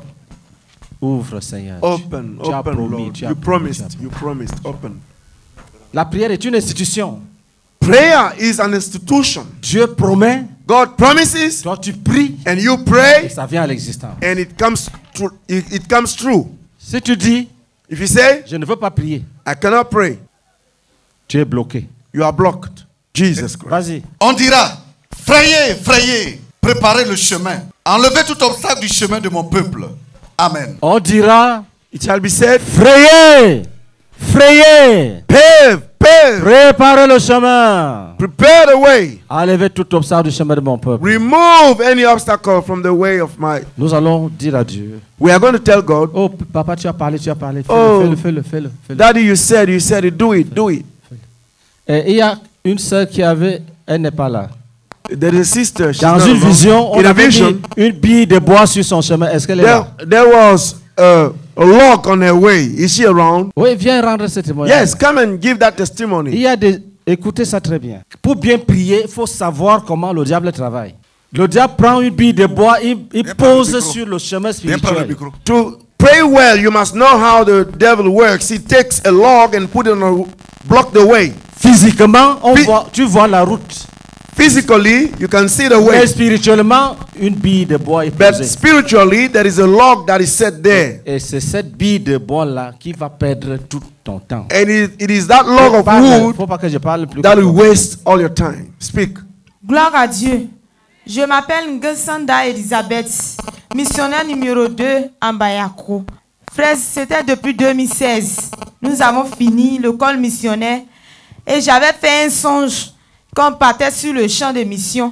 ouvre Seigneur. Tu- open, tu as open, promis, Lord. tu as You promis, tu as promised, promis. you promised, open. La prière est une institution. Prayer is an institution. Dieu promet, God promises, toi tu pries and you et pray, ça vient à l'existence. and it comes true. It, it comes true. Si tu dis, If you say, je ne veux pas prier, I cannot pray, tu es bloqué. you are blocked. Jesus Christ. Vas-y. On dira, frayez, frayez, préparez le chemin. Enlevez tout obstacle du chemin de mon peuple. Amen. On dira, It shall be said, frayez, frayez, pave, pave, préparez le chemin. prepare the way. Enlevez tout obstacle du chemin de mon peuple. Remove any obstacle from the way of my. Nous allons dire à Dieu, We are going to tell God, oh papa, tu as parlé, tu as parlé, fais-le, Oh. fais-le, fais-le, fais-le, fais-le. Daddy, you said, you said it, do it, do it. Et il y a une sœur qui avait, elle n'est pas là. There is a sister. She's Dans not une around. vision, on In a avait vision, mis une bille de bois sur son chemin. Est-ce qu'elle est there, là? there was uh, a log on her way. Is she around? Oui, viens rendre ce témoignage. Yes, come and give that Il testimony. y a des... Écoutez ça très bien. Pour bien prier, il faut savoir comment le diable travaille. Le diable prend une bille de bois, il, il Viens prendre le pose micro. sur le chemin Viens prendre le spirituel. micro. To pray well, you must know how the devil works. He takes a log and put it on a block the way. Physiquement, on Phy- voit, tu vois la route. Physically, you can see the Mais way. spirituellement, une bille de bois est But posée. spiritually, there is a log that is set there. Et c'est cette bille de bois-là qui va perdre tout ton temps. And it, it is that log of Il ne wood faut pas que je parle plus. that que will toi. waste all your time. Speak. Gloire à Dieu. Je m'appelle Ngesanda Elisabeth, missionnaire numéro deux en Bayako. Frère, c'était depuis deux mille seize. Nous avons fini le col missionnaire et j'avais fait un songe qu'on partait sur le champ de mission.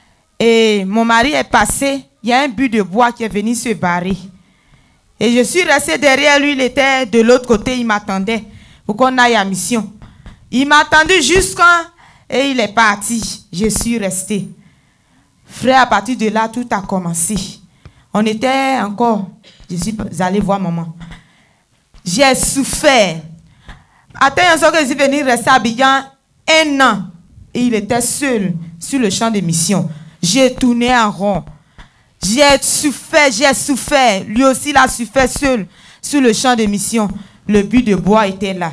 Et mon mari est passé, il y a un but de bois qui est venu se barrer. Et je suis restée derrière lui, il était de l'autre côté, il m'attendait pour qu'on aille à mission. Il m'a attendu jusqu'à... Et il est parti. Je suis restée. Frère, à partir de là, tout a commencé. On était encore... Je suis allée voir maman. J'ai souffert. Attends, que je suis venue rester à Abidjan un an. Et il était seul sur le champ de mission. J'ai tourné en rond. J'ai souffert, j'ai souffert. Lui aussi, il a souffert seul sur le champ de mission. Le but de bois était là.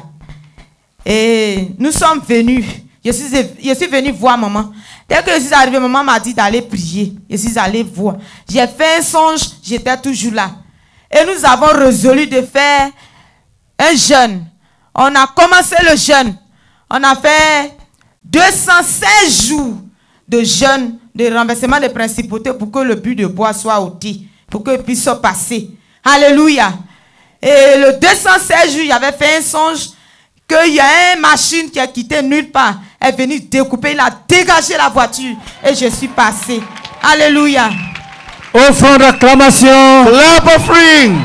Et nous sommes venus. Je suis, je suis venue voir maman. Dès que je suis arrivée, maman m'a dit d'aller prier. Je suis allée voir. J'ai fait un songe, j'étais toujours là. Et nous avons résolu de faire un jeûne. On a commencé le jeûne. On a fait deux cent seize jours de jeûne, de renversement des principautés pour que le but de bois soit ôté, pour qu'il puisse se passer. Alléluia. Et le deux cent seize jours, j'avais fait un songe qu'il y a une machine qui a quitté nulle part. Elle est venue découper, il a dégagé la voiture et je suis passé. Alléluia. Offrande d'acclamation. Clap offering.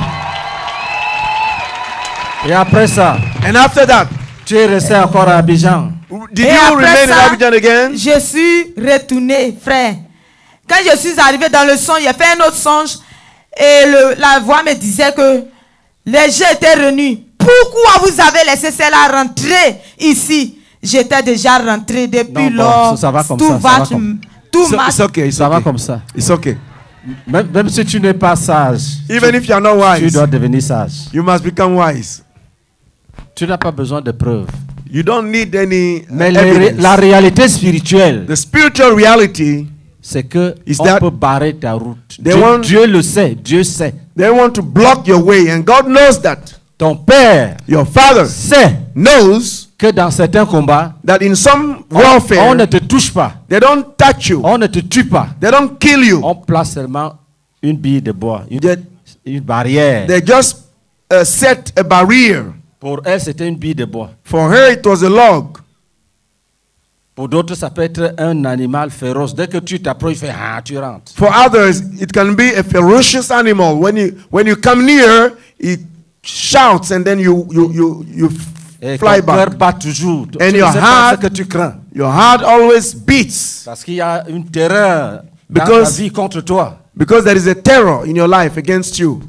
Et après ça, And after that, tu es resté encore à Abidjan. did Et you après remain in ça, Abidjan again? Je suis retourné, frère. Quand je suis arrivé dans le songe, j'ai fait un autre songe et le, la voix me disait que les gens étaient revenus. Pourquoi vous avez laissé celle-là rentrer ici? j'étais déjà rentré depuis Non, bon, lors. ça va comme tout ça, ça va, va comme- tout So, marche. it's okay. It's Ça va okay. comme ça. It's okay. Même, même si tu n'es pas sage, Even if you are not tu wise, dois devenir sage. you must become wise. Tu n'as pas besoin de preuves. You don't need any uh, Mais les ré- evidence. la réalité spirituelle, The spiritual reality, c'est que Is on that peut barrer ta route. they Dieu, want- Dieu le sait, Dieu sait. they want to block your way, and God knows that. Ton père Your Father sait knows que dans certains combats, that in some on, warfare, on ne te touche pas, they don't touch you. on ne te tue pas. They don't kill you. On place seulement une bille de bois, une, They, une barrière. they just uh, set a barrier. Pour elle, c'était une bille de bois. For her, it was a log. Pour d'autres, ça peut être un animal féroce. Dès que tu t'approches, il fait ah, tu rentres. For others, it can be a ferocious animal. When you when you come near, it shouts and then you you you you Et fly ton cœur back. bat toujours. Tu And ne your sais pas ce heart- que tu crains. Your heart always beats Parce qu'il y a une terreur dans Because- ta vie contre toi. because there is a terror in your life against you.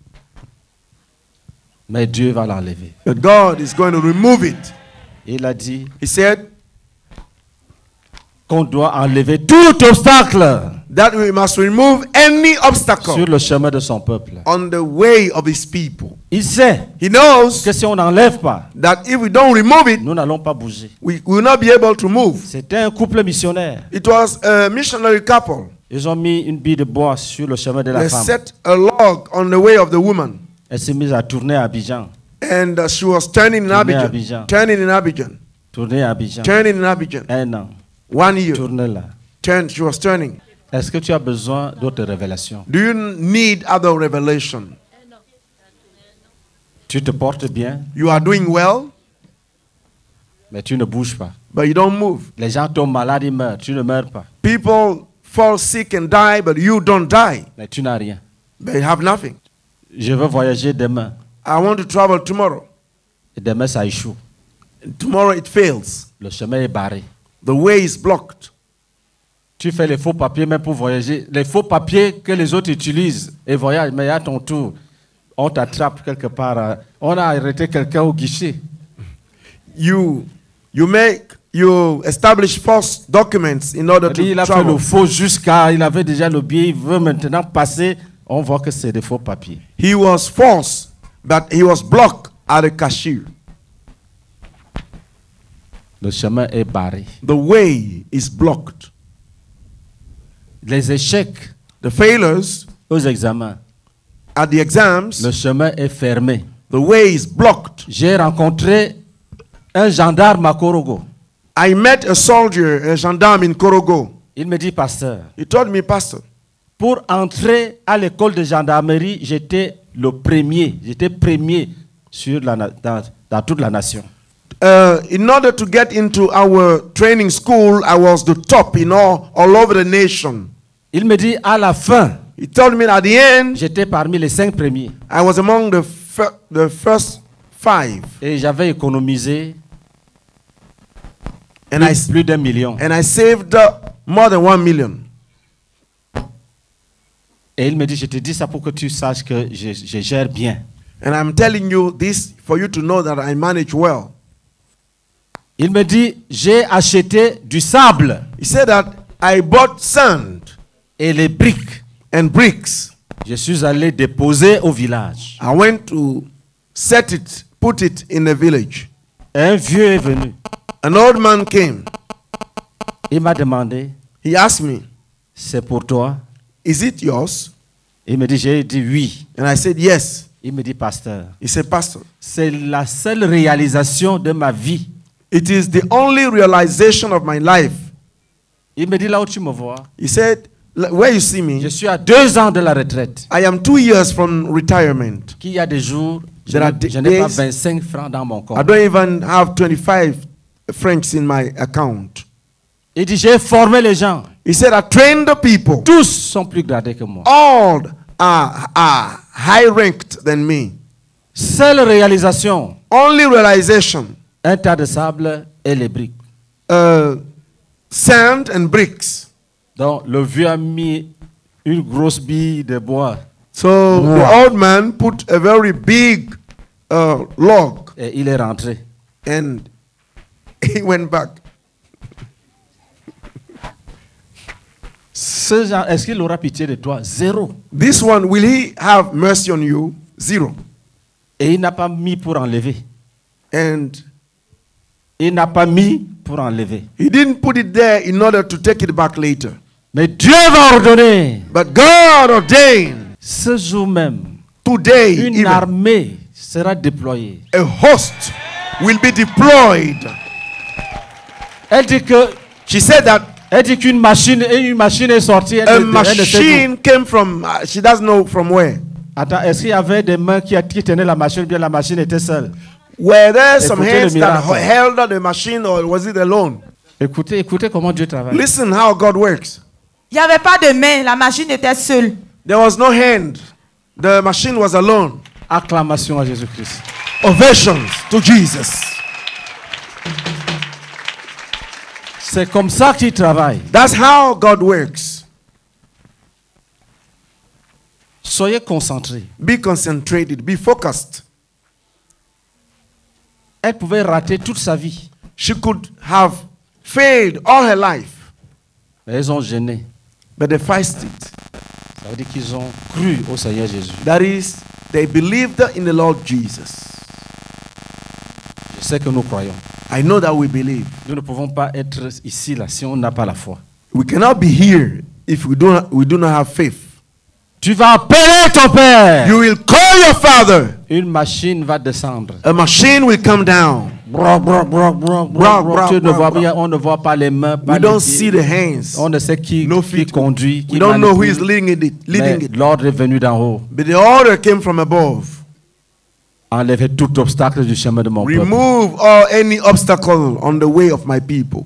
Mais Dieu va l'enlever. But God is going to remove it. Il a dit He said qu'on doit enlever tout obstacle that we must remove any obstacle sur le chemin de son peuple. on the way of his people. Il sait He knows que si on n'enlève pas, that if we don't remove it, nous n'allons pas bouger. we will not be able to move. C'était un couple missionnaire. It was a missionary couple. Ils ont mis une bille de bois sur le chemin de la They femme. set a log on the way of the woman. Elle s'est mise à tourner à Abidjan. And uh, she was turning in Tourner à Abidjan. Abidjan. Turning in Abidjan. Tourner à Abidjan. Turning in Abidjan. Un an. One year. Tourner là. Turn, she was turning. Est-ce que tu as besoin d'autres révélations? Do you need other revelation? Tu te portes bien, You are doing well, mais tu ne bouges pas. but you don't move. Les gens tombent malades, ils meurent. Tu ne meurs pas. People fall sick and die, but you don't die. Mais tu n'as rien. But you have nothing. Je veux voyager demain. I want to travel tomorrow. Et demain, ça échoue. Tomorrow it fails. Le chemin est barré. The way is blocked. Tu fais les faux papiers même pour voyager. Les faux papiers que les autres utilisent et voyagent, mais à ton tour, on t'attrape quelque part. hein. On a arrêté quelqu'un au guichet. You you make you establish false documents in order Il to a fait le travel. faux jusqu'à, il avait déjà le billet, il veut maintenant passer. On voit que c'est des faux papiers. He was false, but he was blocked at the cashier. Le chemin est barré. The way is blocked. Les échecs The failures aux examens, at the exams, le chemin est fermé. the way is blocked. J'ai rencontré un gendarme à Korogo. I met a soldier, a gendarme in Korogo. Il me dit, pasteur, He told me, Pastor, pour entrer à l'école de gendarmerie, j'étais le premier. J'étais premier sur la, na- dans, dans toute la nation. uh, in order to get into our training school, I was the top in all, all over the nation. Il me dit, à la fin, He told me at the end, j'étais parmi les cinq premiers. I was among the, fir- the first five. Et j'avais économisé And I, plus, plus d'un million. and I saved uh, more than one million. Et il me dit, je te dis ça pour que tu saches que je, je gère bien. And I'm telling you this for you to know that I manage well. Il me dit, j'ai acheté du sable He said that I bought sand et les briques. and bricks. Je suis allé déposer au village. I went to set it, put it in the village. Un vieux est venu. An old man came. Il m'a demandé, He asked me, c'est pour toi? is it yours? Il me dit, j'ai dit oui. And I said, yes. Il me dit, pasteur, He said, Pastor, c'est la seule réalisation de ma vie. it is the only realization of my life. Il me dit, là où tu me vois, He said, "L- where you see je me, suis à deux ans de la retraite. I am two years from retirement. Qu'il y a des jours, je There are n'ai- je n'ai pas days- vingt-cinq francs dans mon I compte. don't even have twenty-five francs in my account. Il dit, j'ai formé les gens. He said, I trained the people. Tous sont plus gradés que moi. All are, are high ranked than me. Seule réalisation, Only realization, un tas de sable et les briques. uh, sand and bricks. Donc, le vieux a mis une grosse bille de bois So Wow. the old man put a very big uh, log et il est rentré. and He went back. Ce genre, est-ce qu'il aura pitié de toi? Zéro. This one, will he have mercy on you? Zero. Et il n'a pas mis pour enlever. And Il n'a pas mis pour enlever. he didn't put it there in order to take it back later. Mais Dieu va ordonner. But God ordained Ce jour même, today, une even, armée sera déployée. a host will be deployed. Elle dit que, She said that elle dit qu'une machine, une machine est sortie. Elle a ne- elle ne sait machine came from, uh, she doesn't know from where. d'où. Attends, est-ce qu'il y avait des mains qui, qui tenaient la machine ou bien la machine était seule? Were there some Écoutez le hands that miracle. held the machine, or was it alone? Écoutez, écoutez comment Dieu travaille. Listen how God works. Il n'y avait pas de main, la machine était seule. There was no hand. The machine was alone. Acclamation à Jésus-Christ. Ovations to Jesus. C'est comme ça qu'il travaille. That's how God works. Soyez concentrés. Be concentrated. Be focused. Elle pouvait rater toute sa vie. She could have failed all her life, Mais ils ont gêné. but they faced it. Ça veut dire qu'ils ont cru au Seigneur Jésus. That is, they believed in the Lord Jesus. Je sais que nous croyons. I know that we believe. Nous ne pouvons pas être ici là si on n'a pas la foi. We cannot be here if we do not, we do not have faith. Tu vas appeler ton père. You will call your father. Une machine va descendre. A machine will come down. Bro, bro, bro, bro, bro, Bro, bro. bro, Tu ne bro, vois bro. bien, on ne voit pas les mains, pas We les don't pieds. see the hands. On ne sait qui, No qui feet. conduit, qui We don't know who manipule. is leading it. Leading Mais it. l'ordre est venu d'en haut. But the order came from above. Enlevez tout obstacle du chemin de mon peuple. Remove all any obstacle on the way of my people.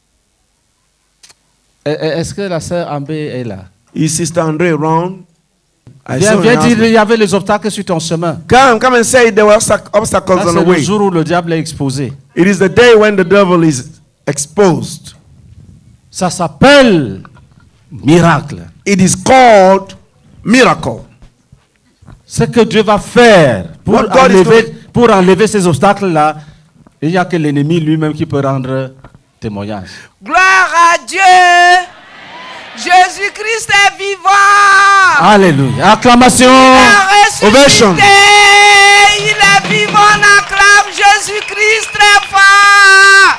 Eh, eh, Est-ce que la sœur Ambé est là? Is Sister Andre around? I Viens, saw her viens dire, husband. il y avait les obstacles sur ton chemin. Come, come and say there were obstac- obstacles Ça, on c'est the le way. jour où le diable est exposé. It is the day when the devil is exposed. Ça s'appelle miracle. It is called miracle. Ce que Dieu va faire pour What God is enlever, doing. pour enlever ces obstacles-là, il n'y a que l'ennemi lui-même qui peut rendre témoignage. Gloire à Dieu. Jésus-Christ est vivant. Alléluia. Acclamation. Il a ressuscité. Ovation. Il est vivant. On acclame Jésus-Christ très fort.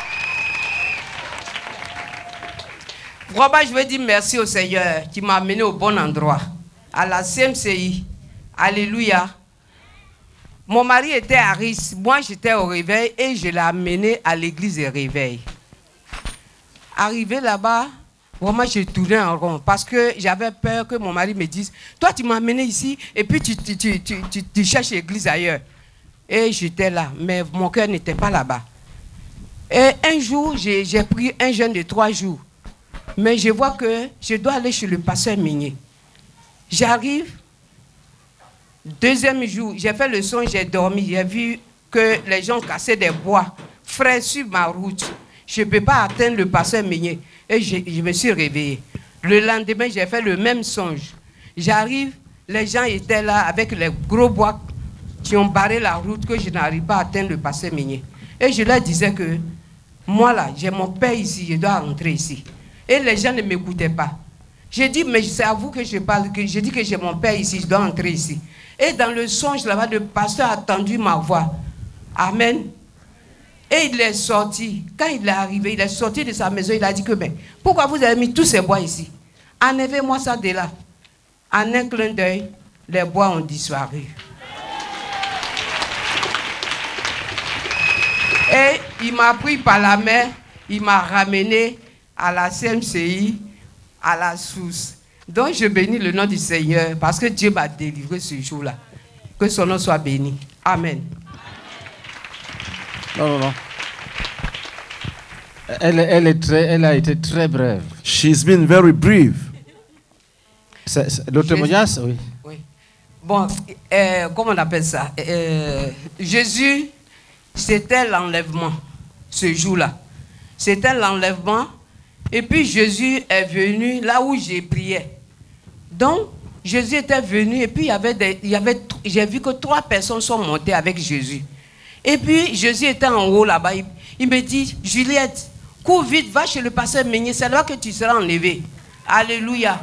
Vraiment, je veux dire merci au Seigneur qui m'a amené au bon endroit, à la C M C I. Alléluia. Mon mari était à Ris, moi j'étais au réveil et je l'ai amené à l'église de réveil. Arrivé là-bas, vraiment je tournais en rond parce que j'avais peur que mon mari me dise « Toi tu m'as amené ici et puis tu, tu, tu, tu, tu, tu cherches l'église ailleurs. » Et j'étais là, mais mon cœur n'était pas là-bas. Et un jour, j'ai j'ai pris un jeûne de trois jours. Mais je vois que je dois aller chez le pasteur Migné. J'arrive, deuxième jour, j'ai fait le son, j'ai dormi. J'ai vu que les gens cassaient des bois frais sur ma route. Je ne peux pas atteindre le pasteur Migné. Et je, je me suis réveillé. Le lendemain, j'ai fait le même songe. J'arrive, les gens étaient là avec les gros bois qui ont barré la route que je n'arrive pas à atteindre le pasteur Migné. Et je leur disais que moi là, j'ai mon père ici, je dois rentrer ici. Et les gens ne m'écoutaient pas. J'ai dit, mais c'est à vous que je parle, que j'ai dit que j'ai mon père ici, je dois entrer ici. Et dans le songe là-bas, le pasteur a entendu ma voix. Amen. Et il est sorti. Quand il est arrivé, il est sorti de sa maison, il a dit que, mais pourquoi vous avez mis tous ces bois ici? Enlevez-moi ça de là. En un clin d'œil, les bois ont disparu. Et il m'a pris par la main, il m'a ramené à la C M C I, à la source. Donc je bénis le nom du Seigneur parce que Dieu m'a délivré ce jour-là. Que son nom soit béni. Amen. Non, non, non. Elle, elle, est très, elle a été très brève. She's been very brief. C'est- c'est- le témoignage, oui. Oui. Bon, euh, comment on appelle ça? Euh, Jésus, c'était l'enlèvement, ce jour-là. C'était l'enlèvement. Et puis Jésus est venu là où j'ai prié. Donc, Jésus était venu et puis il y avait, des, il y avait j'ai vu que trois personnes sont montées avec Jésus. Et puis Jésus était en haut là-bas. Il, Il me dit, Juliette, cours vite, va chez le pasteur Meunier, c'est là que tu seras enlevée. Alléluia.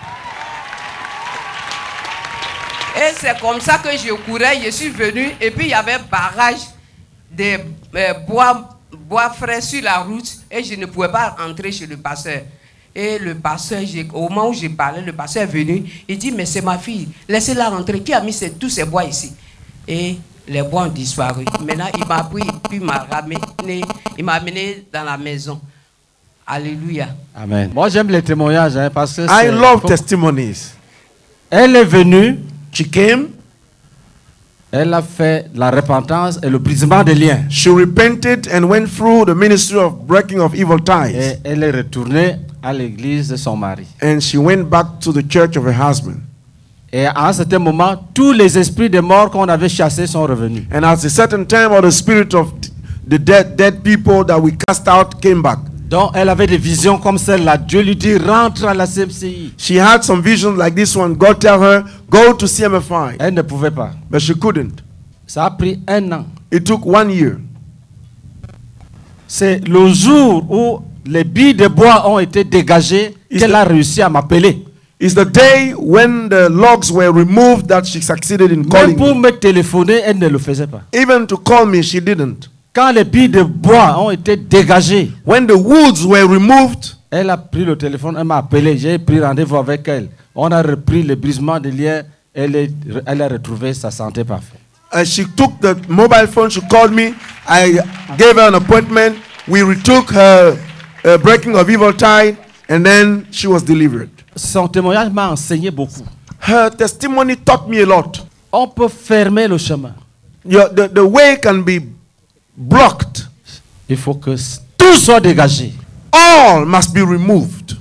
Et c'est comme ça que je courais, je suis venu, et puis il y avait barrage de euh, bois, bois frais sur la route, et je ne pouvais pas entrer chez le pasteur. Et le pasteur, au moment où je parlais, le pasteur est venu, il dit, mais c'est ma fille, laissez-la rentrer, qui a mis ces, tous ces bois ici? Et les bois ont disparu. Maintenant, il m'a pris, puis il m'a ramené, il m'a amené dans la maison. Alléluia. Amen. Moi, j'aime les témoignages, hein, parce que I love faut... testimonies. Elle est venue, She came, elle a fait la repentance et le brisement des liens. she repented and went through the ministry of breaking of evil ties. Et elle est retournée à l'église de son mari. And she went back to the church of her husband. Et à un certain moment, tous les esprits de mort qu'on avait chassés sont revenus. And at a certain time, all the spirit of the dead, dead people that we cast out came back. Donc, elle avait des visions comme celle-là. Dieu lui dit, rentre à la C M C I. She had some visions like this one. God tell her, go to C M F I. Elle ne pouvait pas. But she couldn't. Ça a pris un an. It took one year. C'est le jour où les billes de bois ont été dégagées qu'elle a réussi à m'appeler. It's the day when the logs were removed that she succeeded in Même calling pour me. me téléphoner, elle ne le faisait pas. Even to call me, she didn't. Quand les billes de bois ont été dégagées, When the woods were removed, elle a pris le téléphone, elle m'a appelé, j'ai pris rendez-vous avec elle. On a repris le brisement des liens, elle, est, elle a retrouvé sa santé parfaite. uh, she took the mobile phone, she called me, I gave her an appointment, we retook her uh, breaking of evil tide, and then she was delivered. Son témoignage m'a enseigné beaucoup. Her testimony taught me a lot. On peut fermer le chemin. Your, the, the way can be blocked. Il faut que tout soit dégagé. All must be removed.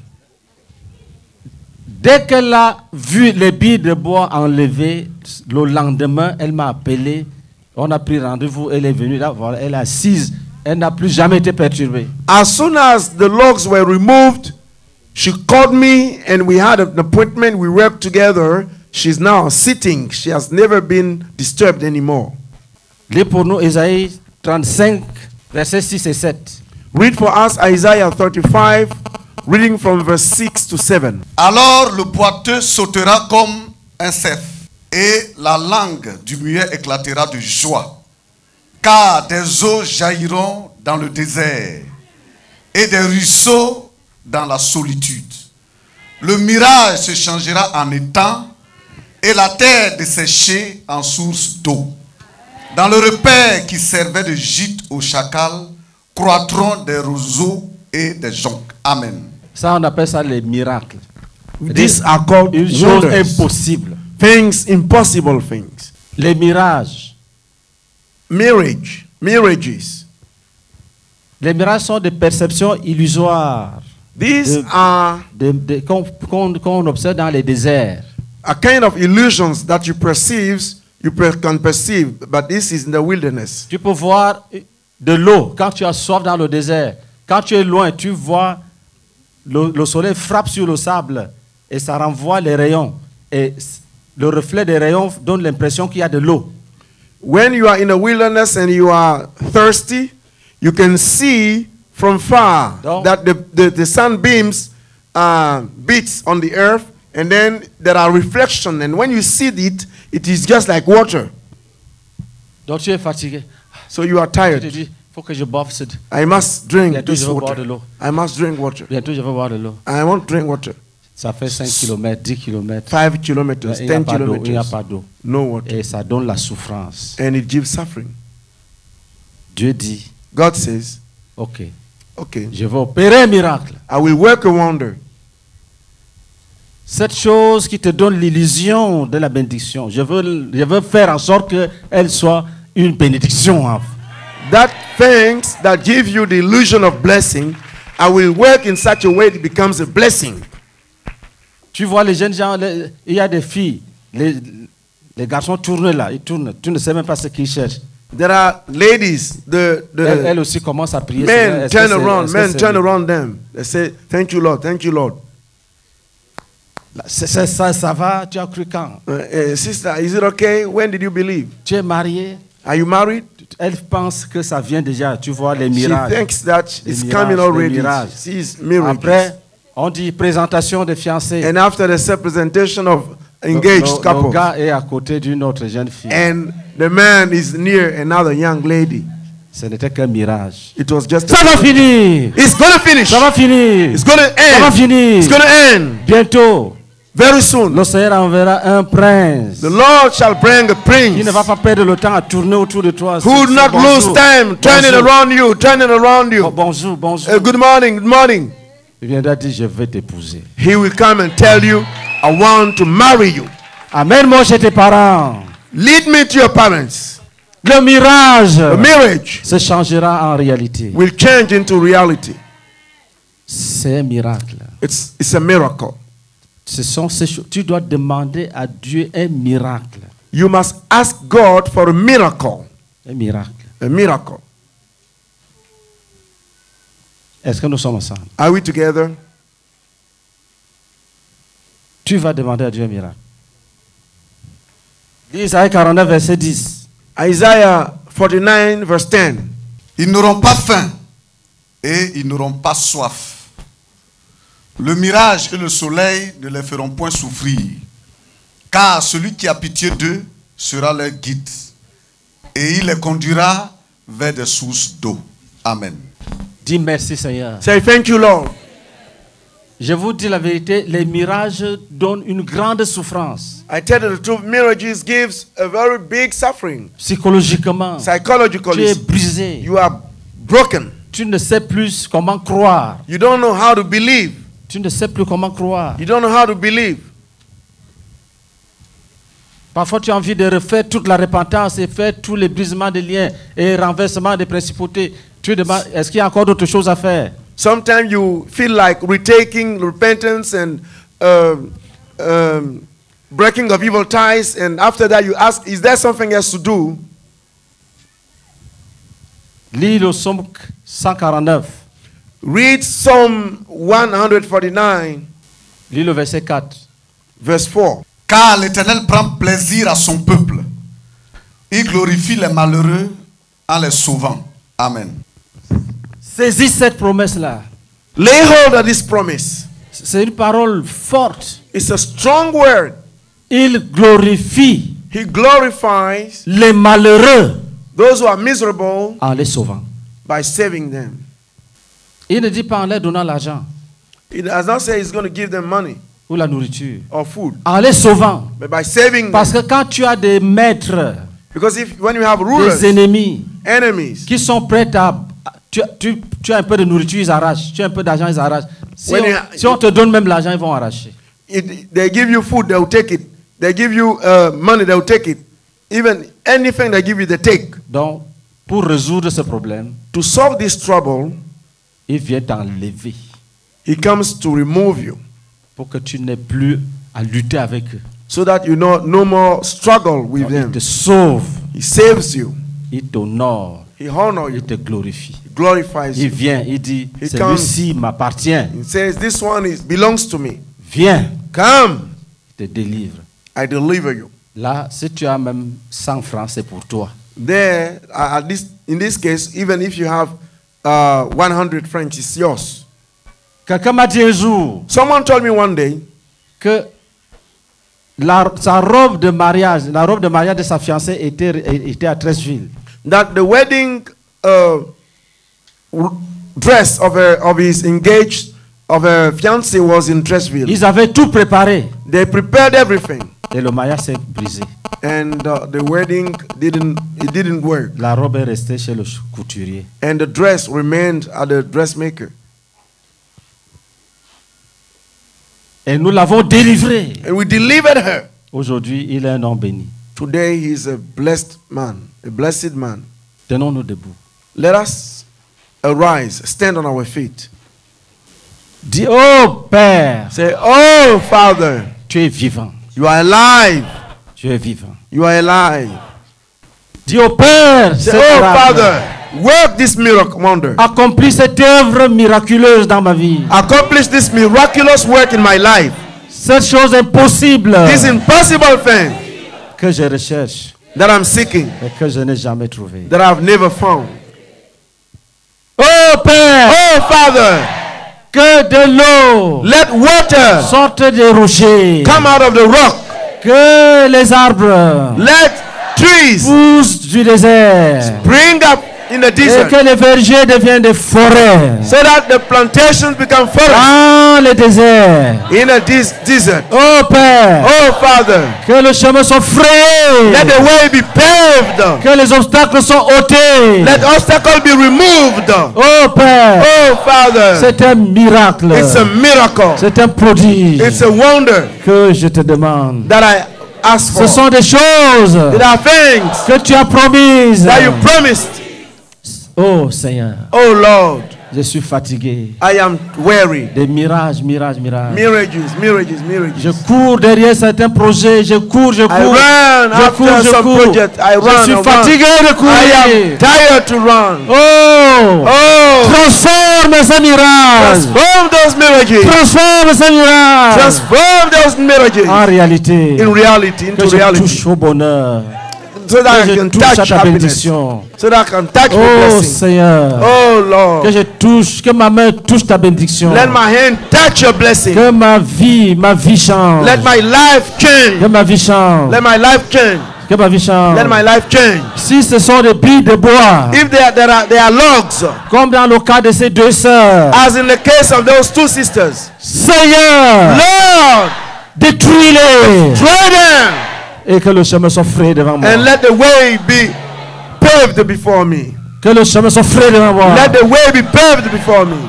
Dès qu'elle a vu les billes de bois enlevées, le lendemain, elle m'a appelé. On a pris rendez-vous, elle est venue là, voilà, elle est assise. Elle n'a plus jamais été perturbée. As soon as the logs were removed, she called me and we had an appointment. We worked together. She's now sitting. She has never been disturbed anymore. Lis pour nous Isaïe trente-cinq, versets six et sept. Read for us Isaiah thirty-five, reading from verse six to seven. Alors le boiteux sautera comme un cerf, et la langue du muet éclatera de joie. Car des eaux jailliront dans le désert, et des ruisseaux dans la solitude. Le mirage se changera en étang, et la terre desséchée en source d'eau. Dans le repaire qui servait de gîte aux chacals, croîtront des roseaux et des joncs. Amen. Ça, on appelle ça les miracles. These are called Une chose wonders. impossible. Things, impossible things. Les mirages. Mirage, mirages. Les mirages sont des perceptions illusoires These de- are de- de- qu'on qu'on- qu'on observe dans les déserts. a kind of illusions that you perceive, you per- can perceive, but this is in the wilderness. Tu peux voir de l'eau quand tu as soif dans le désert. Quand tu es loin, tu vois le, le soleil frappe sur le sable et ça renvoie les rayons. Et le reflet des rayons donne l'impression qu'il y a de l'eau. When you are in the wilderness and you are thirsty, you can see from far Donc- that the, the, the sunbeams uh, beats on the earth, and then there are reflections, and when you see it, it is just like water. Donc tu es fatigué. So you are Tu te tired. dis, il faut que je boive ce... I must drink Bientôt this je veux boire water. de l'eau. I must drink water. Bientôt je vais boire de l'eau. I want to drink water. Ça fait cinq kilomètres, dix kilomètres. Five kilometers, Il n'y a ten pas d'eau. Il n'y a kilometers, pas d'eau. no water. Et ça donne la souffrance. And it gives suffering. Dieu dit, God says, ok, okay, je vais opérer un miracle. I will work a wonder. Cette chose qui te donne l'illusion de la bénédiction, je veux, je veux faire en sorte qu'elle soit une bénédiction. hein. That things that give you the illusion of blessing, I will work in such a way it becomes a blessing. Tu vois les jeunes gens, les- il y a des filles, les, les garçons tournent là, ils tournent, tu ne sais même pas ce qu'ils cherchent. There are ladies, the, Elles, the elles aussi commencent à prier. Seigneur, men est-ce que turn c'est- around, est-ce que men c'est- turn around them. They say, thank you, Lord, thank you, Lord. c'est- c'est- ça, ça va, tu as cru quand? Uh, uh, sister, is it okay? When did you believe? Tu es marié, Are you married? elle pense que ça vient déjà, tu vois, les She mirages. thinks that Les it's mirages, coming les already. mirages. She sees miracles. Après, on dit présentation des fiancés. And after the set presentation of Le- engaged le- le couple, gars est à côté d'une autre jeune fille. and the man is near another young lady. Ce n'était qu'un mirage. It was just Ça va a, finir. it's gonna finish. Ça va finir. It's gonna Ça va end. finir. It's gonna end Bientôt, very soon. le Seigneur enverra un prince The Lord shall bring a qui ne va prince pas perdre le temps à tourner autour de toi. who will C'est- not c'est bonjour. lose time turning Bonjour. around you, turning around Bon- you. Bonjour, bonjour. Uh, good morning, good morning. Il viendra dire, je vais t'épouser. He will come and tell you, I want to marry you. Amène-moi chez tes parents. Lead me to your parents. Le mirage The marriage se changera en réalité. will change into reality. C'est un miracle. It's, it's a miracle. Ce sont ces choses. Tu dois demander à Dieu un miracle. You must ask God for a miracle. Un miracle. A miracle. Est-ce que nous sommes ensemble? Are we together? Tu vas demander à Dieu un miracle. Isaïe quarante-neuf, verset dix. Isaiah forty-nine, verse ten. Ils n'auront pas faim et ils n'auront pas soif. Le mirage et le soleil ne les feront point souffrir, car celui qui a pitié d'eux sera leur guide, et il les conduira vers des sources d'eau. Amen. Dis merci Seigneur. Say, thank you, Lord. Je vous dis la vérité, les mirages donnent une grande souffrance. I tell you the truth, mirages gives a very big suffering. Psychologiquement, tu es Psychologically, brisé. you are broken. Tu ne sais plus comment croire. You don't know how to believe. Tu ne sais plus comment croire. You don't know how to believe. Parfois, tu as envie de refaire toute la repentance et faire tous les brisements des liens et renversement des principautés. Tu demandes, est-ce qu'il y a encore d'autres choses à faire? Sometimes you feel like retaking repentance and um, um, breaking of evil ties, and after that you ask, is there something else to do? Lis le psaume cent quarante-neuf. Read Psalm one forty-nine, Lis le verset quatre. verse four. Car l'Éternel prend plaisir à son peuple. Il glorifie les malheureux en les sauvant. Amen. Saisis cette promesse-là. Lay hold of this promise. C'est une parole forte. It's a strong word. Il glorifie He glorifies les malheureux those who are miserable en les sauvant. by saving them. Il ne dit pas en leur donnant l'argent He does not say he's going to give them money ou la nourriture. or food, En les sauvant. but by saving Parce them. que quand tu as des maîtres, Because if when you have rulers, des ennemis enemies, qui sont prêts à... Tu, tu, tu as un peu de nourriture, ils arrachent. Tu as un peu d'argent, ils arrachent. Si, When on, you- si on te donne même l'argent, ils vont arracher. it, they give you food, they'll take it. They give you uh, money, they'll take it. Even anything they give you, they take. Donc, pour résoudre ce problème, To solve this trouble, il vient t'enlever he comes to remove you pour que tu n'aies plus à lutter avec eux. so that you know no more struggle with Donc, il them. te sauve, He saves you. il t'honore, He honors you. il te glorifie. He glorifies Il you. vient, il dit, He celui-ci m'appartient. He says, this one is belongs to me. Viens, Come, il te délivre. I deliver you. Là, si tu as même cent francs, c'est pour toi. There, uh, at this, in this case, even if you have uh, one hundred francs, it's yours. Quelqu'un m'a dit un jour Someone told me one day que la, sa robe de mariage, la robe de mariage de sa fiancée était, était à Treichville. that the wedding uh, r- dress of, her, of his engaged, of her fiancé was in Treichville. Ils avaient tout préparé They prepared everything, et le mariage s'est brisé. and uh, the wedding didn't, it didn't work. La robe est restée chez le couturier. And the dress remained at the dressmaker. Et nous l'avons délivré. And we delivered her. Aujourd'hui, il est un homme béni. Today he is a blessed man, a blessed man. Tenons-nous debout. Let us arise, stand on our feet. Dis, oh Père, Say, oh Father, tu es vivant. you are alive. Tu es vivant. You are alive. Dis, oh Père, Say, c'est oh grave. Father, work this miracle wonder. Accomplis cette œuvre miraculeuse dans ma vie. Accomplish this miraculous work in my life. Cette chose impossible This impossible thing que je recherche, that I'm seeking, mais que je n'ai jamais trouvé. that I've never found. Oh Père, Oh Father, que de l'eau let water sorte des rochers, come out of the rock. que les arbres Let trees poussent du désert, spring up in the et desert, que les vergers deviennent des forêts. so that the plantations become forests Dans le désert. in a des- desert. Oh Père, Oh Father, que le chemin soit frayé, let the way be paved. que les obstacles soient ôtés. Let obstacles be removed. Oh Père, Oh Father, c'est un miracle, it's a miracle. c'est un prodige It's a wonder que je te demande. that I ask Ce for. sont des choses There are things que tu as promises. that you promised. Oh Seigneur, Oh Lord, je suis fatigué. I am weary. Des mirages, mirages, mirages. Mirages, mirages, Je mirages. cours derrière certains projets, je cours, je I cours. run Je after cours, je some cours. project. I Je run. suis I run. fatigué de I am courir. tired to run. Oh, Oh, transforme ce mirage. transform those miracles. Transforme ce mirage Transform those miracles en réalité. in reality, Que into je reality, touche au bonheur. so that Que I je can touche à touch ta happiness, bénédiction. so that I can touch the Oh blessing. Seigneur. Oh Que Lord, je touche, que ma main touche ta bénédiction. let my hand touch your blessing. Que ma vie, ma vie change. Let my life Que change. ma vie change. Let my life change. Que ma vie change. Let my life change. Si ce sont des billes de bois, If there, there are there are logs, comme dans le cas de ces deux sœurs, as in the case of those two sisters, Seigneur, Lord, détruis-les throw them et que le chemin soit frais devant moi. and let the way be paved before me. Que le chemin soit frais devant moi. Let the way be paved before me.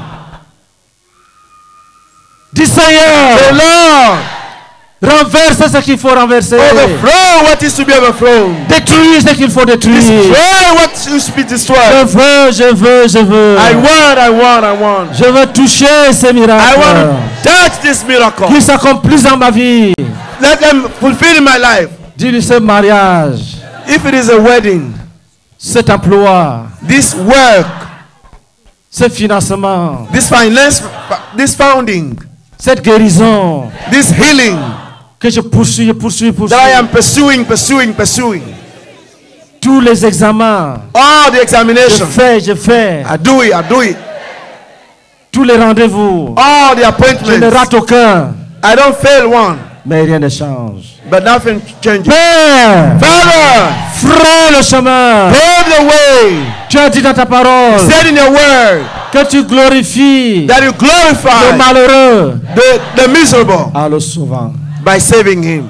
Dis Say, Seigneur, Lord, renverse ce qu'il faut renverser. overthrow what is to be overthrown. Détruis ce qu'il faut détruire. Destroy what is to be Je destroyed. veux, je veux, je veux. I want, I want, I want. Je veux toucher ces I miracles want to touch this miracle. qui s'accomplissent dans ma vie. Let them fulfill in my life. Dis-lui ce mariage, If it is a wedding, cet emploi, this work, ce financement, this finance, this founding, cette guérison this healing que je poursuis, je poursuis, poursuis. that I am pursuing, pursuing, pursuing. Tous les examens, All the je examinations, fais, je fais. I do it, I do it. Tous les rendez-vous, All the je ne appointments, rate aucun. I don't fail one, Mais rien ne change. but nothing changes. Père, Father, fraye le chemin. pave the way. Tu as dit dans ta parole Said in your word que tu glorifies that you le glorify malheureux the, the miserable en le sauvant. by saving him.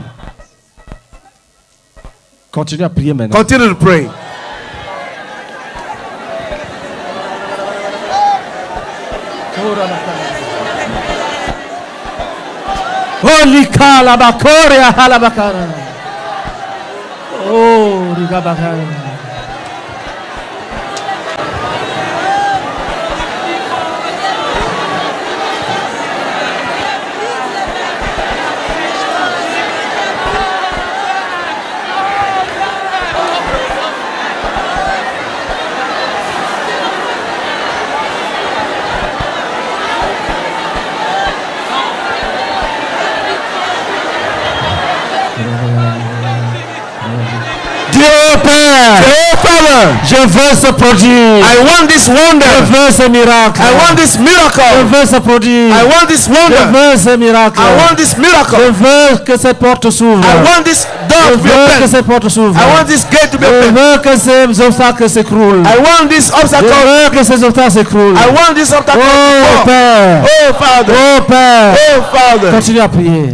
Continue à prier maintenant. Continue to pray. Holy Kalabakore Halabakara. Oh, Rigabakara. Dieu Père, Oh Father, je veux ce prodige. I want this Je wonder. veux ce miracle. I want this Je miracle. veux ce prodige. I want this Je wonder. veux ce miracle. I want this Je miracle. veux que cette porte s'ouvre. I want this Je door to be veux que open. cette porte s'ouvre. I want this gate to be Je open. veux que ces obstacles s'écroulent. I want this Je obstacle. veux que ces obstacles s'écroulent. I want this obstacle to Oh fall. Père. Oh Father. Oh Père. Oh Father. Continue à prier.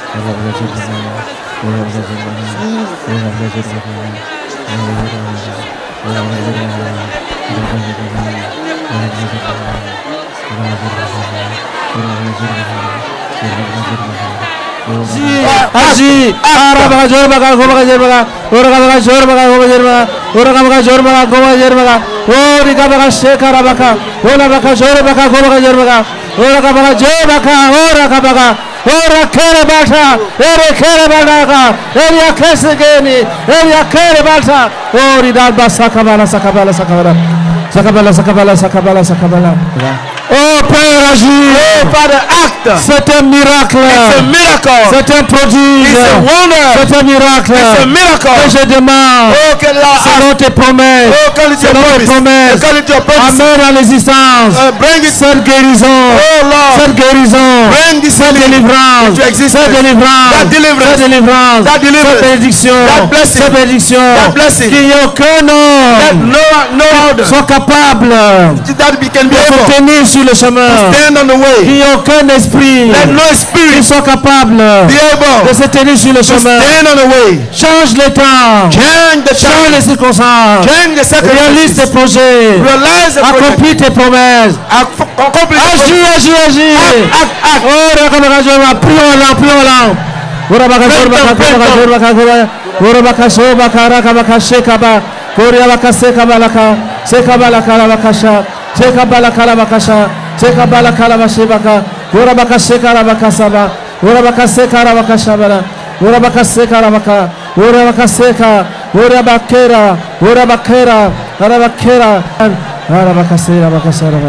Aji, Araba Jorbaga, Goba Jerbaga, Uraga Jorbaga, Goba Jerbaga, Uraga Jorbaga, Goba Jerbaga, Uriga Shekarabaka, Urabaka Jorbaga, Goba Jerbaga, Uraga Jorbaga, Urakabaga, Ora Kerebata, Ere Kerebata, Eria Kesegeni, Eria Kerebata, Orida Sakabala, Sakabala, Sakabala, Sakabala, Sakabala, Sakabala, Sakabala. Oh Père agis, Oh Father, act. c'est un miracle, It's a miracle. c'est un prodige, It's a wonder. c'est un miracle. It's a miracle. Et je demande, Oh, que la selon tes promesses, Oh, quelle est selon your tes promise? promesses, Quelle est your promise? amène à l'existence Uh, bring it. cette guérison, Oh Lord. cette guérison, Bring this cette healing délivrance, into existence. cette délivrance, That deliverance. cette délivrance, That deliverance. cette bénédiction, That blessing. cette bénédiction, That blessing. qu'il n'y ait aucun That homme no, no other soit capable that we can be de se able tenir sur le chemin. stand on the Qu'il way. n'y ait aucun esprit Let no qui spirit soit capable be able de se tenir sur le to chemin. stand on the way. Change les temps, Change the change les time. circonstances, Change the réalise tes circumstances. projets, Realize the project. accomplis tes promesses. Ac- Accomplish the Agis, project. agis, agis. Act, act, act. Oh, Rakabakajorba, prions en langue, prions en langue. Urabakajorba, Rakabakajorba, Rakabakajorba, Urabakajorba, Rakabakashekaba, Koryabakasekaba, Sekaba, Lakabakasha, Sekaba, Kalabakasha, Sekaba, Kalabashebaka, Urabakasekarabakasaba, Urabakasekarabakashabara, Urabakasekarabaka, Urabakaseka, Urabakera, Urabakera, Urabakera, Urabakasera, Bakasara.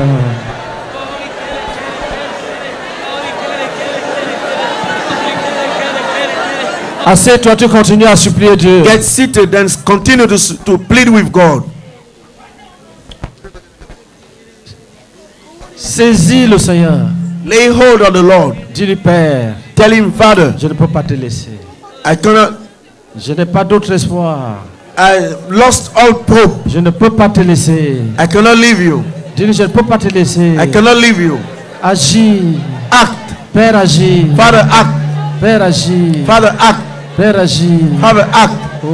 Assieds-toi, tu continues à supplier Dieu. Get seated and continue to, s- to plead with God. Saisis le Seigneur. Lay hold on the Lord. Dis-lui, Père, Tell him, Father, je ne peux pas te laisser. I cannot, Je n'ai pas d'autre espoir. I lost all hope. Je ne peux pas te laisser. I cannot leave you. Dis-lui, je ne peux pas te laisser. I cannot leave you. Agis. Act. Père, agis. Father, act. Père, agis. Father, act. Père, agis. Father, act.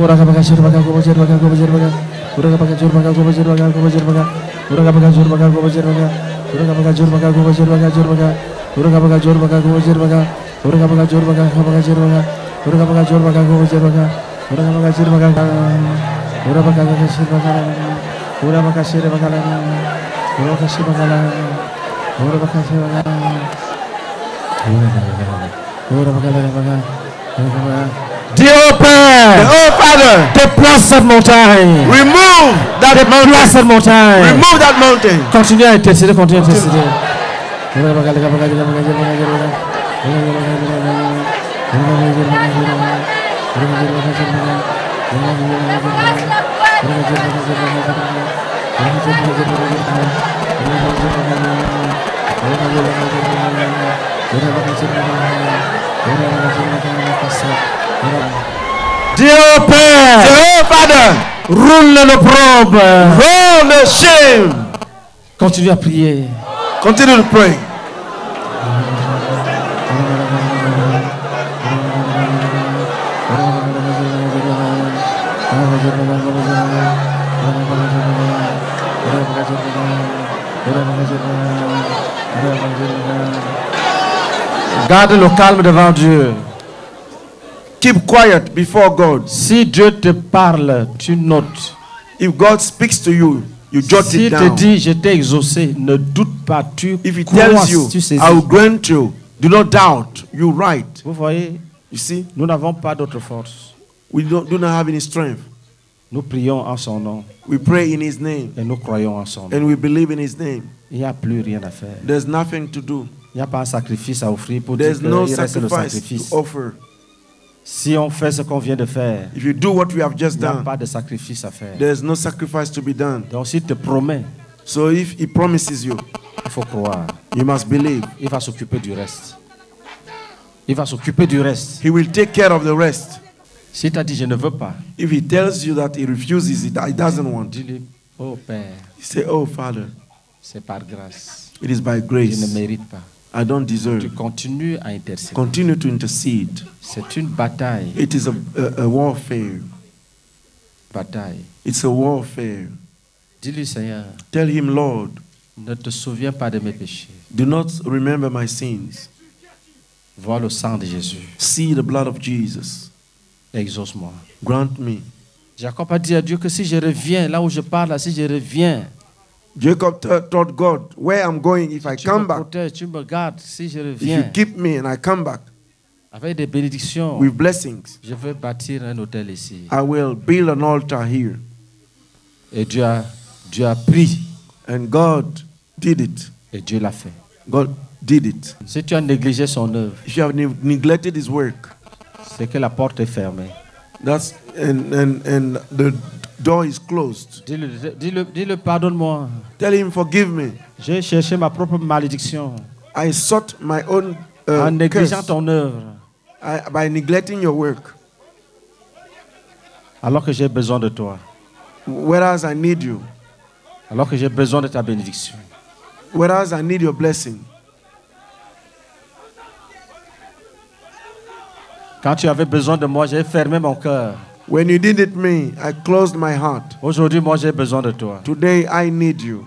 Dis au Père, Oh, Father, déplace cette montagne. remove that Déplace mountain. cette montagne. Remove that mountain. Continue à intercéder, continue à intercéder. Dis au Père, Oh, Father, roule l'opprobre. roll the shame. Continue à prier. Continue to pray. Garde le calme devant Dieu. Keep quiet before God. Si Dieu te parle, tu notes. If God speaks to you, you jot S'il it te down. dit, je t'ai exaucé, ne doute pas, tu If He crois, tells you, tu saisis. I will grant you, do not doubt. You write. Vous voyez, You see, nous n'avons pas d'autre force. we don't, do not have any strength. Nous prions en son nom We pray in His name et nous croyons en son nom. and we believe in His name. Il n'y a plus rien à faire. There's nothing to do. Il n'y a pas un sacrifice à offrir pour dire There's no qu'il reste le sacrifice sacrifice. to offer. Si on fait ce qu'on vient de faire, If you do what we have just il n'y a done, pas de sacrifice à faire. there's no sacrifice to be done. Donc s'il te promet, So if He promises you, il faut croire. you must believe. Il va s'occuper du reste. Il va s'occuper du reste. He will take care of the rest. S'il t'a dit, je ne veux pas, If He tells you that He refuses it, that He doesn't want, dis-lui, oh Père, you say, oh Father, c'est par grâce. it is by Je ne grace. mérite pas. I don't deserve. Tu continues à intercéder. Continue to intercede. C'est une bataille. It is a, a, a warfare. Bataille. It's a warfare. Dis-lui, Seigneur, Tell him, Lord, ne te souviens pas de mes péchés. do not remember my sins. Vois le sang de Jésus. See the blood of Jesus. Exauce-moi. Grant me. Jacob a dit à Dieu que si je reviens, là où je parle, là, si je reviens, Jacob t- told God, where I'm going, if I tu come me back, protèges, tu me gardes, si je if you reviens, keep me and I come back avec des bénédictions, with blessings, je vais bâtir un hôtel ici. I will build an altar here. Et Dieu a, Dieu a pris, And God did it. et Dieu l'a fait. God did it. Si tu as négligé son œuvre, If you have ne- neglected his work, c'est que la porte est fermée. that's and and and the door is closed. Dis-le, dis-le, dis-le, pardonne-moi. Tell him, forgive me. J'ai cherché ma propre malédiction I sought my own uh, en négligeant curse ton œuvre, I, by neglecting your work, alors que j'ai besoin de toi, whereas I need you, alors que j'ai besoin de ta bénédiction. whereas I need your blessing. Quand tu avais besoin de moi, j'ai fermé mon cœur. When you needed me, I closed my heart. Aujourd'hui, moi, j'ai besoin de toi. Today, I need you.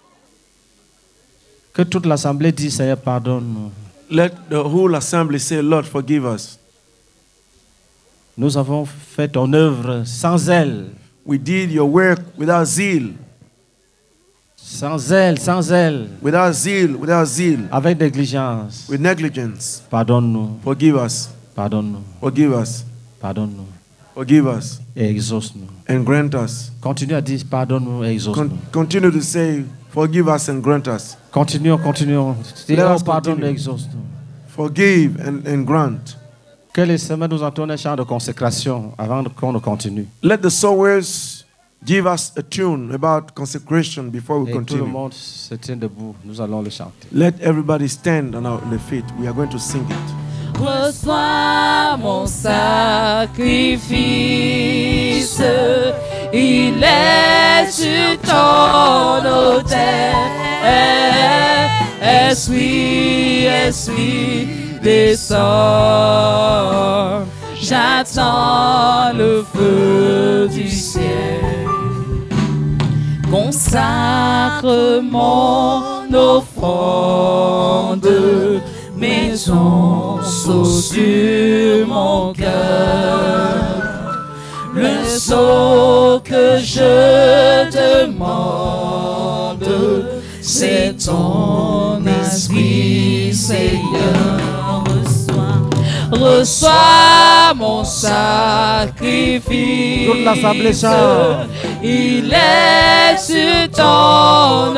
Que toute l'assemblée dise, Seigneur, pardonne-nous. Let the whole assembly say, Lord, forgive us. Nous avons fait ton œuvre sans zèle. We did your work without zeal, Sans zèle, sans zèle. without zeal, without zeal, Avec négligence. with negligence. Pardonne-nous. Forgive us. Pardonne-nous. Forgive us. Pardonne-nous. Forgive us. Et exauce-nous. And grant us. Continue à dire, pardonne-nous et Con- exauce-nous. continue to say, forgive us and grant us. Continuons, continuons. Dis, Let oh, us pardonne continue. et exauce-nous. Forgive and, and grant. Que les semaines nous entonnent un chant de consécration avant qu'on ne continue. Let the sowers give us a tune about consecration before we Et tout le continue. monde se tient debout. Nous allons le chanter. Let everybody stand on our on their feet. We are going to sing it. Reçois mon sacrifice, il est sur ton autel. Essuie, essuie, descends. J'attends le feu du ciel. Consacre mon offrande, mettons sur mon cœur. Le sceau que je demande, c'est ton esprit, Seigneur. Reçois, reçois mon sacrifice. Toute l'assemblée chante. Il est sur ton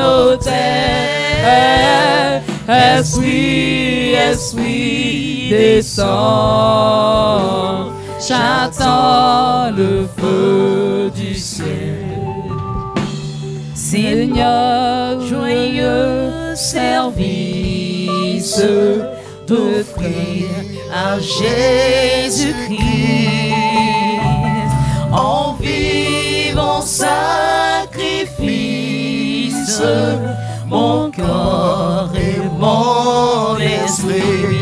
autel. Essuie, essuie, descends. J'attends le feu du ciel. Seigneur, joyeux service d'offrir à Jésus-Christ en vivant sacrifice, mon corps et mon esprit.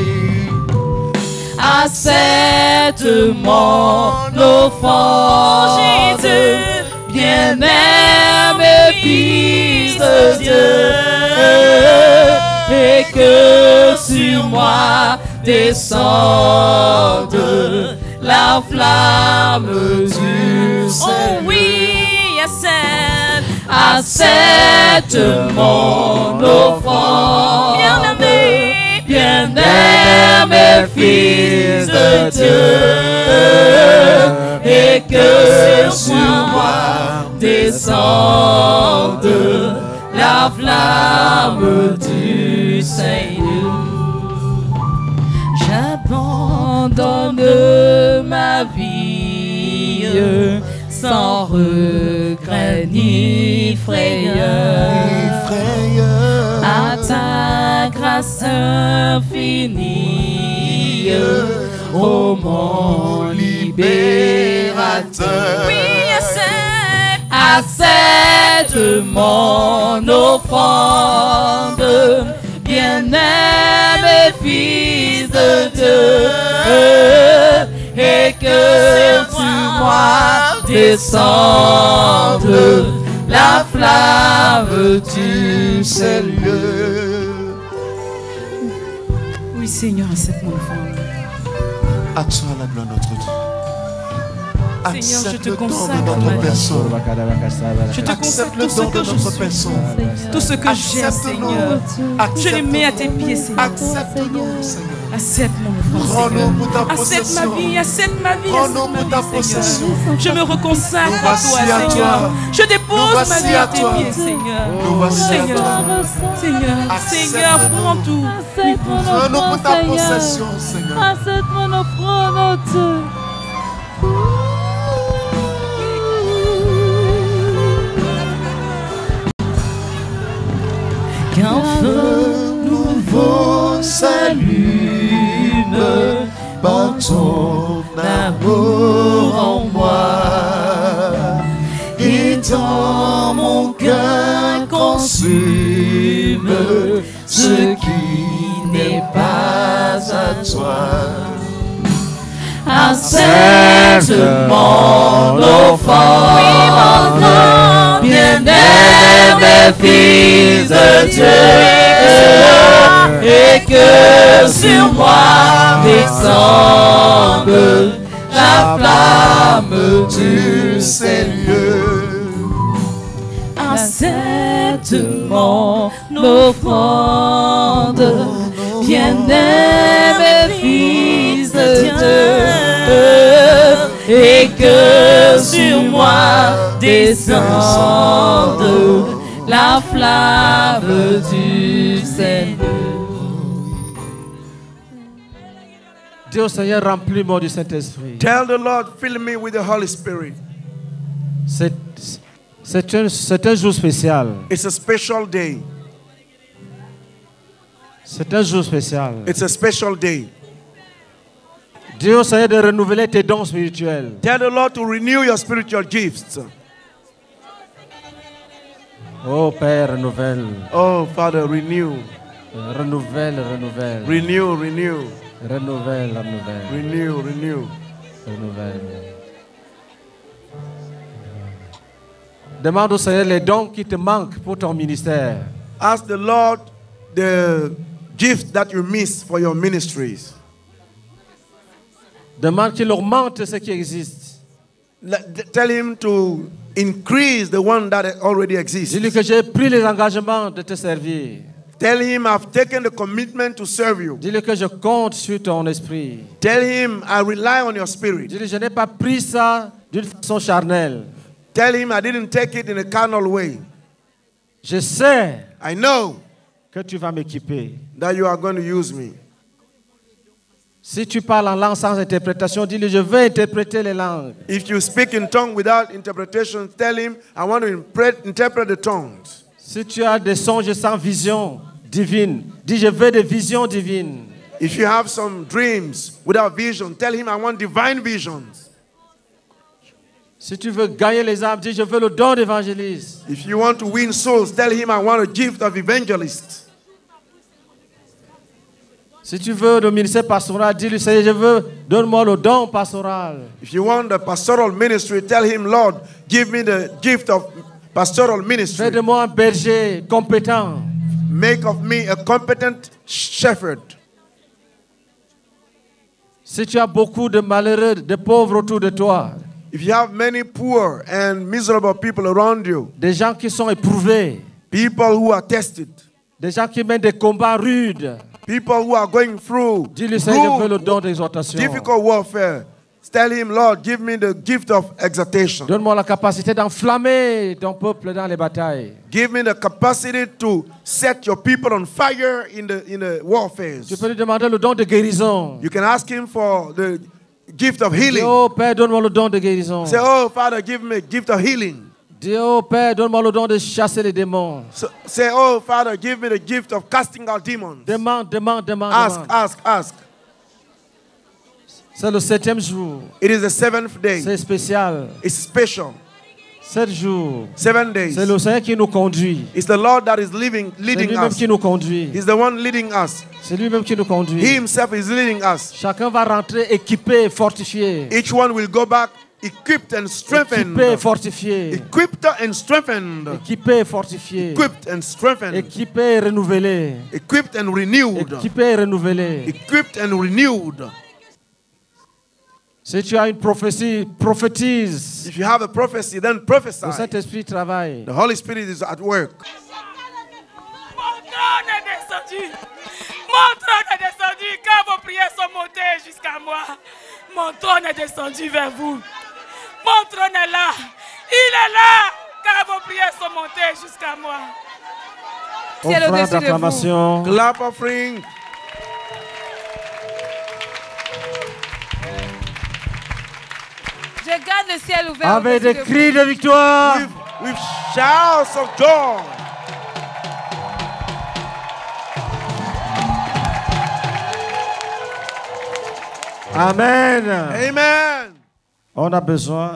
Accepte mon offrande, Jésus, bien-aimé Fils de Dieu, et que sur moi descende la flamme du ciel. Oh oui, accepte, accepte mon offrande, bien-aimé, bien-aimé Fils de Dieu, et que sur moi descende la flamme du Seigneur. J'abandonne ma vie sans regret ni frayeur à ta grâce infinie, ô mon libérateur. Oui, accepte, accepte mon offrande, bien-aimé des fils de Dieu, et que sur moi descende la flamme du Seigneur. Oui, Seigneur, accepte mon offrande. À toi la gloire, notre Dieu. Seigneur, je Accepte te le don de consacre notre ma vie. personne. Je te Accepte consacre le tout ce don de que je notre suis, personne. tout ce que j'ai, Accepte-nous. Seigneur. Je les mets à tes pieds, Seigneur. Accepte-nous, Seigneur. Accepte mon offrande, Prends-nous Seigneur. pour ta Accepte ma possession. vie, accepte ma vie, Prends-nous accepte pour ma ta vie, possession. Seigneur. Je me reconsacre Nous à voici toi, à Seigneur. toi. Je Nous dépose ma voici vie à à tes toi. pieds, Seigneur. Nous voici à Seigneur, toi. Seigneur, Seigneur, Accepte-nous. prends tout. Oui, prends tout. Prends-nous pour ta Seigneur. possession, Seigneur. Accepte mon offrande. Qu'un feu nouveau s'allume par ton amour en moi, et dans mon cœur consume ce qui n'est pas à toi. Accepte mon offrande, bien-aimé fils de Dieu, et que sur moi descende la flamme du Seigneur. Accepte mon offrande, bien-aimé fils de Dieu, et que sur moi descende la flamme du Seigneur. Dis au Seigneur, remplis-moi du Saint-Esprit. Tell the Lord, fill me with the Holy Spirit. C'est c'est un, c'est un jour spécial. It's a special day. C'est un jour spécial. It's a special day. Dis au Seigneur de renouveler tes dons spirituels. Tell the Lord to renew your spiritual gifts. Oh Père, renouvelle. Oh, Father, renew. Renouvelle, renouvelle. Renew, renew. Renouvelle, renouvelle. Renew, renew. Renouvelle. Demande au Seigneur les dons qui te manquent pour ton ministère. Ask the Lord the gift that you miss for your ministries. Demande qu'il augmente ce qui existe. Let- Tell him to increase the one that already exists. Dis-lui que j'ai pris les engagements de te servir. Tell him I've taken the commitment to serve you. Dis-lui que je compte sur ton esprit. Tell him I rely on your spirit. Dis-lui je n'ai pas pris ça d'une façon charnelle. Tell him I didn't take it in a carnal way. Je sais I know que tu vas m'équiper. that you are going to use me. Si tu parles en langue sans interprétation, dis-lui je veux interpréter les langues. If you speak in tongue without interpretation, tell him I want to impre- interpret the tongues. Si tu as des songes sans vision divine, dis je veux des visions divines. If you have some dreams without vision, tell him I want divine visions. Si tu veux gagner les âmes, dis je veux le don d'évangéliste. If you want to win souls, tell him I want a gift of evangelist. Si tu veux le ministère pastoral, dis-lui Seigneur, je veux, donne-moi le don pastoral. If you want the pastoral ministry, tell him, Lord, give me the gift of pastoral Fais ministry. de moi un berger compétent. Make of me a competent shepherd. Si tu as beaucoup de malheureux, de pauvres autour de toi, If you have many poor and miserable people around you, des gens qui sont éprouvés, people who are tested, des gens qui mènent des combats rudes, people who are going through dis-lui Seigneur, je veux le rude, don d'exhortation. difficult warfare, tell him, Lord, give me the gift of exhortation. Donne-moi la capacité d'enflammer ton peuple dans les batailles. Give me the capacity to set your people on fire in the in the warfares. Tu peux lui demander le don de guérison. You can ask him for the gift of Dis, healing. oh Père, donne-moi le don de guérison. Say, oh, Father, give me a gift of healing. Dis, oh Père, donne-moi le don de chasser les démons. So, say, oh, Father, give me the gift of casting out demons. Demande, demande, demande. Ask, demande. ask, ask. C'est le septième jour. It is the seventh day. C'est spécial. It's special. Sept jours. Seven days. C'est le Seigneur qui nous conduit. It's the Lord that is leading, C'est leading lui-même us. qui nous conduit. He's the one leading us. C'est lui-même qui nous conduit. He himself is leading us. Chacun va rentrer équipé, fortifié. Each one will go back equipped and strengthened. Équipé, fortifié. Equipped and strengthened. Équipé, fortifié. Equipped and strengthened. Équipé, renouvelé. Equipped and renewed. Équipé, renouvelé. Equipped and renewed. Si tu as une prophétie, prophétise. If you have a prophecy, then prophesy. Le Saint-Esprit travaille. The Holy Spirit is at work. Mon trône est descendu. Mon trône est descendu. Quand vos prières sont montées jusqu'à moi, mon trône est descendu vers vous. Mon trône est là. Il est là. Quand vos prières sont montées jusqu'à moi. Offrande d'acclamation. Clap offering. Je garde le ciel ouvert. Avec des au-dessus de cris vous. de victoire. With, with shouts of joy. Amen. Amen. On a besoin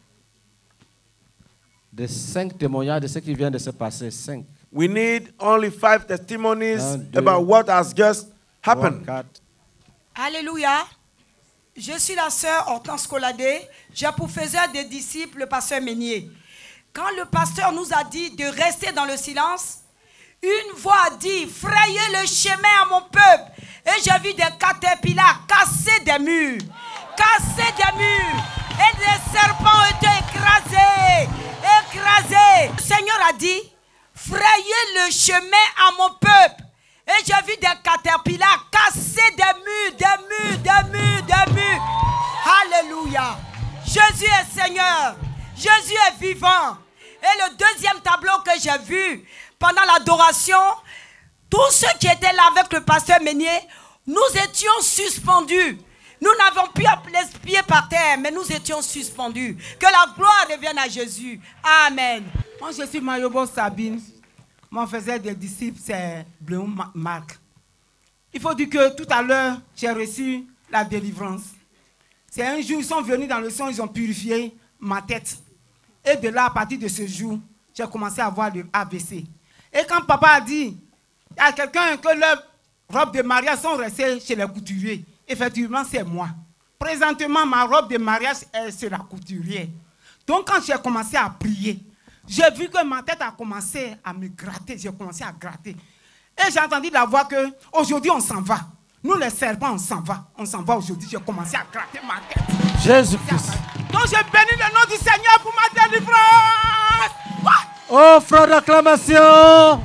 de cinq témoignages de ce qui vient de se passer. Cinq. We need only five testimonies Un, deux, about what has just Trois, happened. quatre. Alléluia. Je suis la sœur Hortense Coladé. J'ai pour faiseur des disciples le pasteur Meunier. Quand le pasteur nous a dit de rester dans le silence, une voix a dit, frayez le chemin à mon peuple. Et j'ai vu des caterpillars casser des murs. Casser des murs. Et des serpents ont été écrasés. Écrasés. Le Seigneur a dit, frayez le chemin à mon peuple. Et j'ai vu des caterpillars casser des murs, des murs, des murs, des murs. Alléluia. Jésus est Seigneur. Jésus est vivant. Et le deuxième tableau que j'ai vu pendant l'adoration, tous ceux qui étaient là avec le pasteur Meunier, nous étions suspendus. Nous n'avons plus les pieds par terre, mais nous étions suspendus. Que la gloire revienne à Jésus. Amen. Moi, je suis Mayobo Sabine. Mon faisait des disciples, c'est Bléon Marc. Il faut dire que tout à l'heure, j'ai reçu la délivrance. C'est un jour, ils sont venus dans le son, ils ont purifié ma tête. Et de là, à partir de ce jour, j'ai commencé à avoir le A V C. Et quand papa a dit, il y a quelqu'un que leurs robes de mariage sont restées chez les couturiers, effectivement, c'est moi. Présentement, ma robe de mariage est chez la couturière. Donc, quand j'ai commencé à prier, j'ai vu que ma tête a commencé à me gratter. J'ai commencé à gratter. Et j'ai entendu la voix que aujourd'hui on s'en va. Nous les serpents, on s'en va. On s'en va aujourd'hui. J'ai commencé à gratter ma tête. Jésus-Christ. Donc j'ai béni le nom du Seigneur pour ma délivrance. Offre d'acclamation.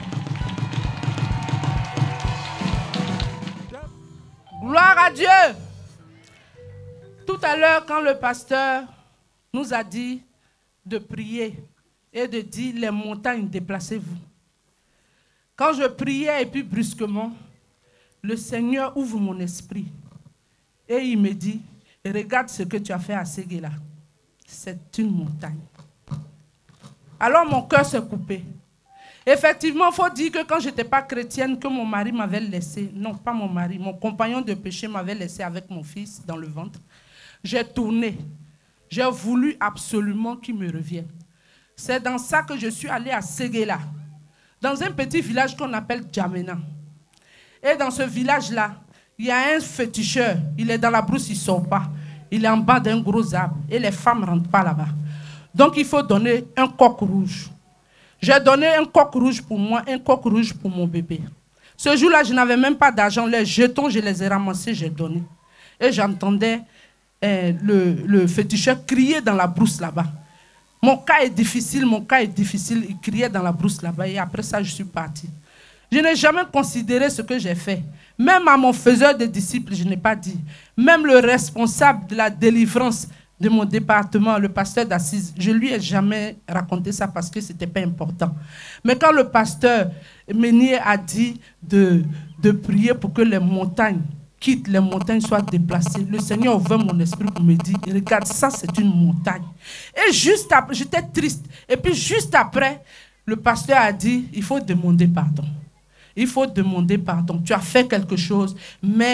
Gloire à Dieu. Tout à l'heure, quand le pasteur nous a dit de prier et de dire les montagnes, déplacez-vous. Quand je priais et puis brusquement, le Seigneur ouvre mon esprit et il me dit, regarde ce que tu as fait à Séguéla. C'est une montagne. Alors mon cœur s'est coupé. Effectivement, il faut dire que quand je n'étais pas chrétienne, que mon mari m'avait laissé, non pas mon mari, mon compagnon de péché m'avait laissé avec mon fils dans le ventre. J'ai tourné. J'ai voulu absolument qu'il me revienne. C'est dans ça que je suis allée à Séguéla, dans un petit village qu'on appelle Djamena. Et dans ce village-là, il y a un féticheur. Il est dans la brousse, il ne sort pas. Il est en bas d'un gros arbre et les femmes ne rentrent pas là-bas. Donc il faut donner un coq rouge. J'ai donné un coq rouge pour moi, un coq rouge pour mon bébé. Ce jour-là, je n'avais même pas d'argent. Les jetons, je les ai ramassés, j'ai donné. Et j'entendais eh, le, le féticheur crier dans la brousse là-bas. Mon cas est difficile, mon cas est difficile. Il criait dans la brousse là-bas et après ça, je suis partie. Je n'ai jamais considéré ce que j'ai fait. Même à mon faiseur de disciples, je n'ai pas dit. Même le responsable de la délivrance de mon département, le pasteur d'Assise, je ne lui ai jamais raconté ça parce que ce n'était pas important. Mais quand le pasteur Meunier a dit de, de prier pour que les montagnes quittent, les montagnes soient déplacées, le Seigneur ouvert mon esprit pour me dire, regarde, ça c'est une montagne. Et juste après, j'étais triste. Et puis juste après, le pasteur a dit, il faut demander pardon. Il faut demander pardon. Tu as fait quelque chose, mais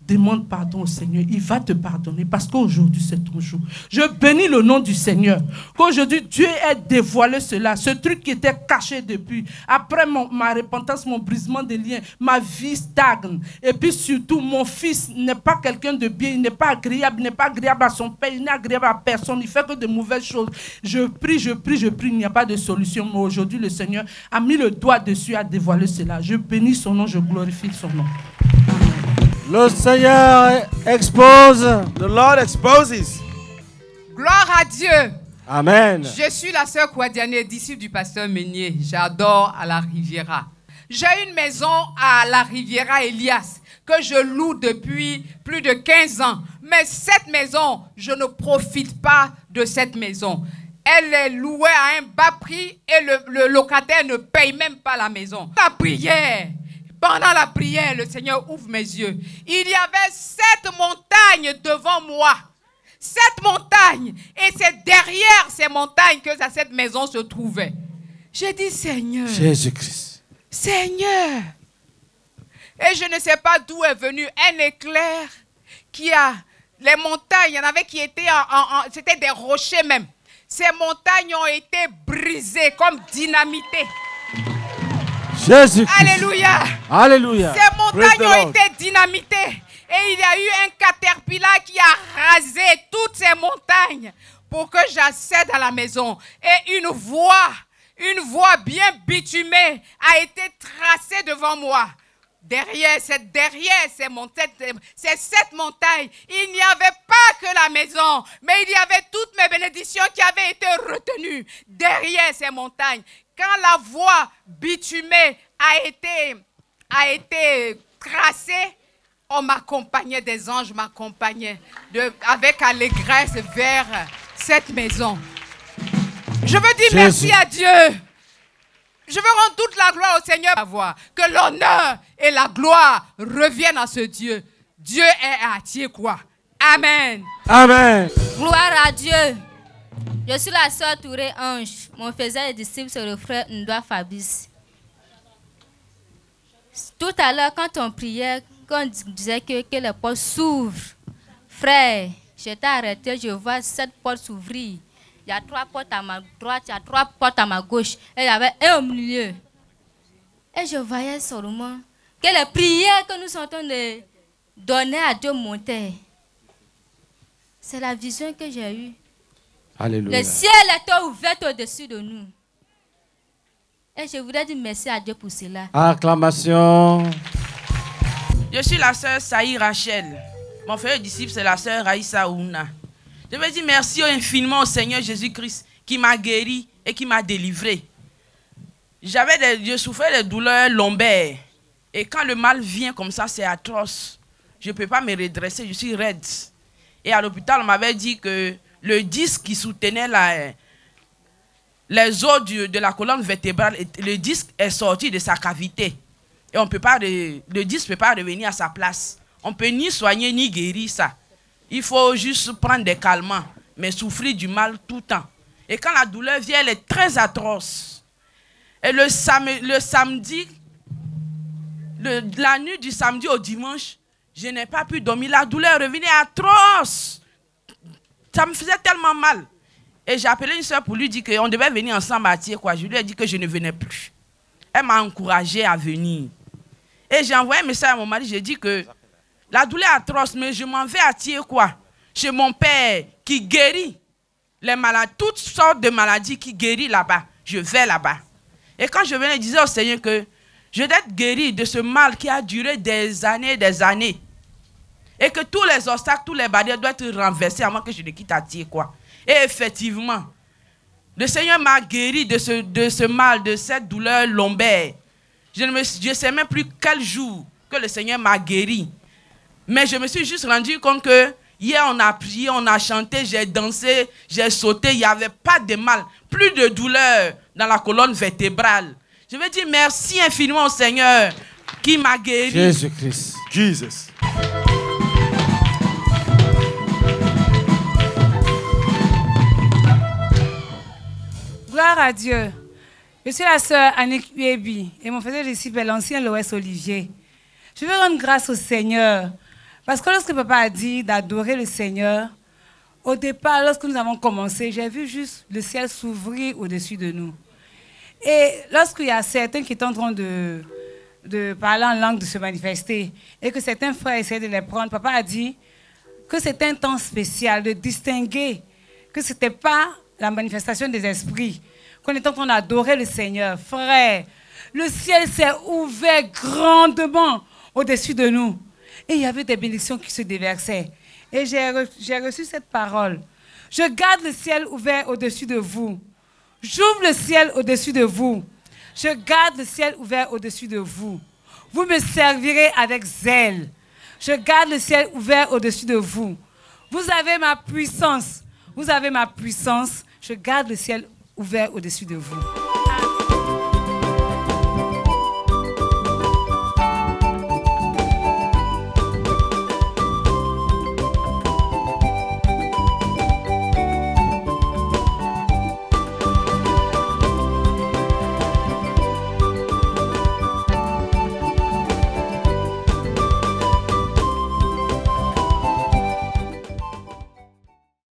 demande pardon au Seigneur, il va te pardonner parce qu'aujourd'hui c'est ton jour. Je bénis le nom du Seigneur. Qu'aujourd'hui Dieu ait dévoilé cela, ce truc qui était caché depuis. Après mon, ma repentance, mon brisement des liens, ma vie stagne. Et puis surtout, mon fils n'est pas quelqu'un de bien, il n'est pas agréable, il n'est pas agréable à son père, il n'est agréable à personne, il fait que de mauvaises choses. Je prie, je prie, je prie, il n'y a pas de solution. Mais aujourd'hui, le Seigneur a mis le doigt dessus, a dévoilé cela. Je bénis son nom, je glorifie son nom. Le Seigneur expose. The Lord exposes. Gloire à Dieu. Amen. Je suis la sœur Kouadiane, disciple du pasteur Meunier. J'adore à la Riviera. J'ai une maison à la Riviera Elias que je loue depuis plus de quinze ans. Mais cette maison, je ne profite pas de cette maison. Elle est louée à un bas prix et le, le locataire ne paye même pas la maison. La prière. Pendant la prière, le Seigneur ouvre mes yeux. Il y avait sept montagnes devant moi. Sept montagnes. Et c'est derrière ces montagnes que cette maison se trouvait. J'ai dit, Seigneur. Jésus-Christ. Seigneur. Et je ne sais pas d'où est venu un éclair qui a... Les montagnes, il y en avait qui étaient en... en, en c'était des rochers même. Ces montagnes ont été brisées comme dynamitées. Jésus. Alléluia. Alléluia. Ces montagnes ont été dynamitées. Et il y a eu un caterpillar qui a rasé toutes ces montagnes pour que j'accède à la maison. Et une voie, une voie bien bitumée a été tracée devant moi. Derrière, cette, derrière ces, montagnes, ces sept montagnes, il n'y avait pas que la maison, mais il y avait toutes mes bénédictions qui avaient été retenues derrière ces montagnes. Quand la voie bitumée a été, a été tracée, on m'accompagnait, des anges m'accompagnaient de, avec allégresse vers cette maison. Je veux dire Jésus. merci à Dieu. Je veux rendre toute la gloire au Seigneur. Que l'honneur et la gloire reviennent à ce Dieu. Dieu est à Tiekwa. Amen. Amen. Gloire à Dieu. Je suis la sœur Touré Ange. Mon frère et disciple, c'est le frère Ndwa Fabrice. Tout à l'heure, quand on priait, quand on disait que, que les portes s'ouvrent, frère, j'étais arrêté, je vois cette porte s'ouvrir. Il y a trois portes à ma droite, il y a trois portes à ma gauche. Et il y avait un au milieu. Et je voyais seulement que les prières que nous sommes en train de donner à Dieu montaient. C'est la vision que j'ai eue. Alléluia. Le ciel était ouvert au-dessus de nous. Et je voudrais dire merci à Dieu pour cela. Acclamation. Je suis la sœur Saï Rachel. Mon frère disciple, c'est la sœur Raïssa Ouna. Je veux dire merci infiniment au Seigneur Jésus-Christ qui m'a guéri et qui m'a délivré. J'avais des, je souffrais de douleurs lombaires. Et quand le mal vient comme ça, c'est atroce. Je ne peux pas me redresser, je suis raide. Et à l'hôpital, on m'avait dit que le disque qui soutenait la, les os du, de la colonne vertébrale, le disque est sorti de sa cavité. Et on peut pas, le disque ne peut pas revenir à sa place. On ne peut ni soigner ni guérir ça. Il faut juste prendre des calmants, mais souffrir du mal tout le temps. Et quand la douleur vient, elle est très atroce. Et le, sam le samedi, le, la nuit du samedi au dimanche, je n'ai pas pu dormir. La douleur revenait atroce. Ça me faisait tellement mal. Et j'ai appelé une soeur pour lui dire qu'on devait venir ensemble à Tiekwa. Je lui ai dit que je ne venais plus. Elle m'a encouragé à venir. Et j'ai envoyé un message à mon mari, j'ai dit que la douleur est atroce, mais je m'en vais à Tiekwa, chez mon père, qui guérit les maladies, toutes sortes de maladies qui guérit là-bas. Je vais là-bas. Et quand je venais, je disais au Seigneur que je dois être guéri de ce mal qui a duré des années et des années. Et que tous les obstacles, tous les barrières doivent être renversés avant que je ne quitte à Tiekwa. Et effectivement, le Seigneur m'a guéri de ce, de ce mal, de cette douleur lombaire. Je ne je sais même plus quel jour que le Seigneur m'a guéri. Mais je me suis juste rendu compte que hier on a prié, on a chanté, j'ai dansé, j'ai sauté, il n'y avait pas de mal, plus de douleur dans la colonne vertébrale. Je veux dire merci infiniment au Seigneur qui m'a guéri. Jésus-Christ. Jesus. Gloire à Dieu. Je suis la sœur Annick Uebi et mon frère disciple est l'ancien Loès Olivier. Je veux rendre grâce au Seigneur Parce que lorsque papa a dit d'adorer le Seigneur, au départ, lorsque nous avons commencé, j'ai vu juste le ciel s'ouvrir au-dessus de nous. Et lorsqu'il y a certains qui étaient en train de, de parler en langue, de se manifester, et que certains frères essayaient de les prendre, papa a dit que c'était un temps spécial, de distinguer que ce n'était pas la manifestation des esprits, qu'on était en train d'adorer le Seigneur. Frère, le ciel s'est ouvert grandement au-dessus de nous. Et il y avait des bénédictions qui se déversaient. Et j'ai reçu, reçu cette parole. Je garde le ciel ouvert au-dessus de vous. J'ouvre le ciel au-dessus de vous. Je garde le ciel ouvert au-dessus de vous. Vous me servirez avec zèle. Je garde le ciel ouvert au-dessus de vous. Vous avez ma puissance. Vous avez ma puissance. Je garde le ciel ouvert au-dessus de vous.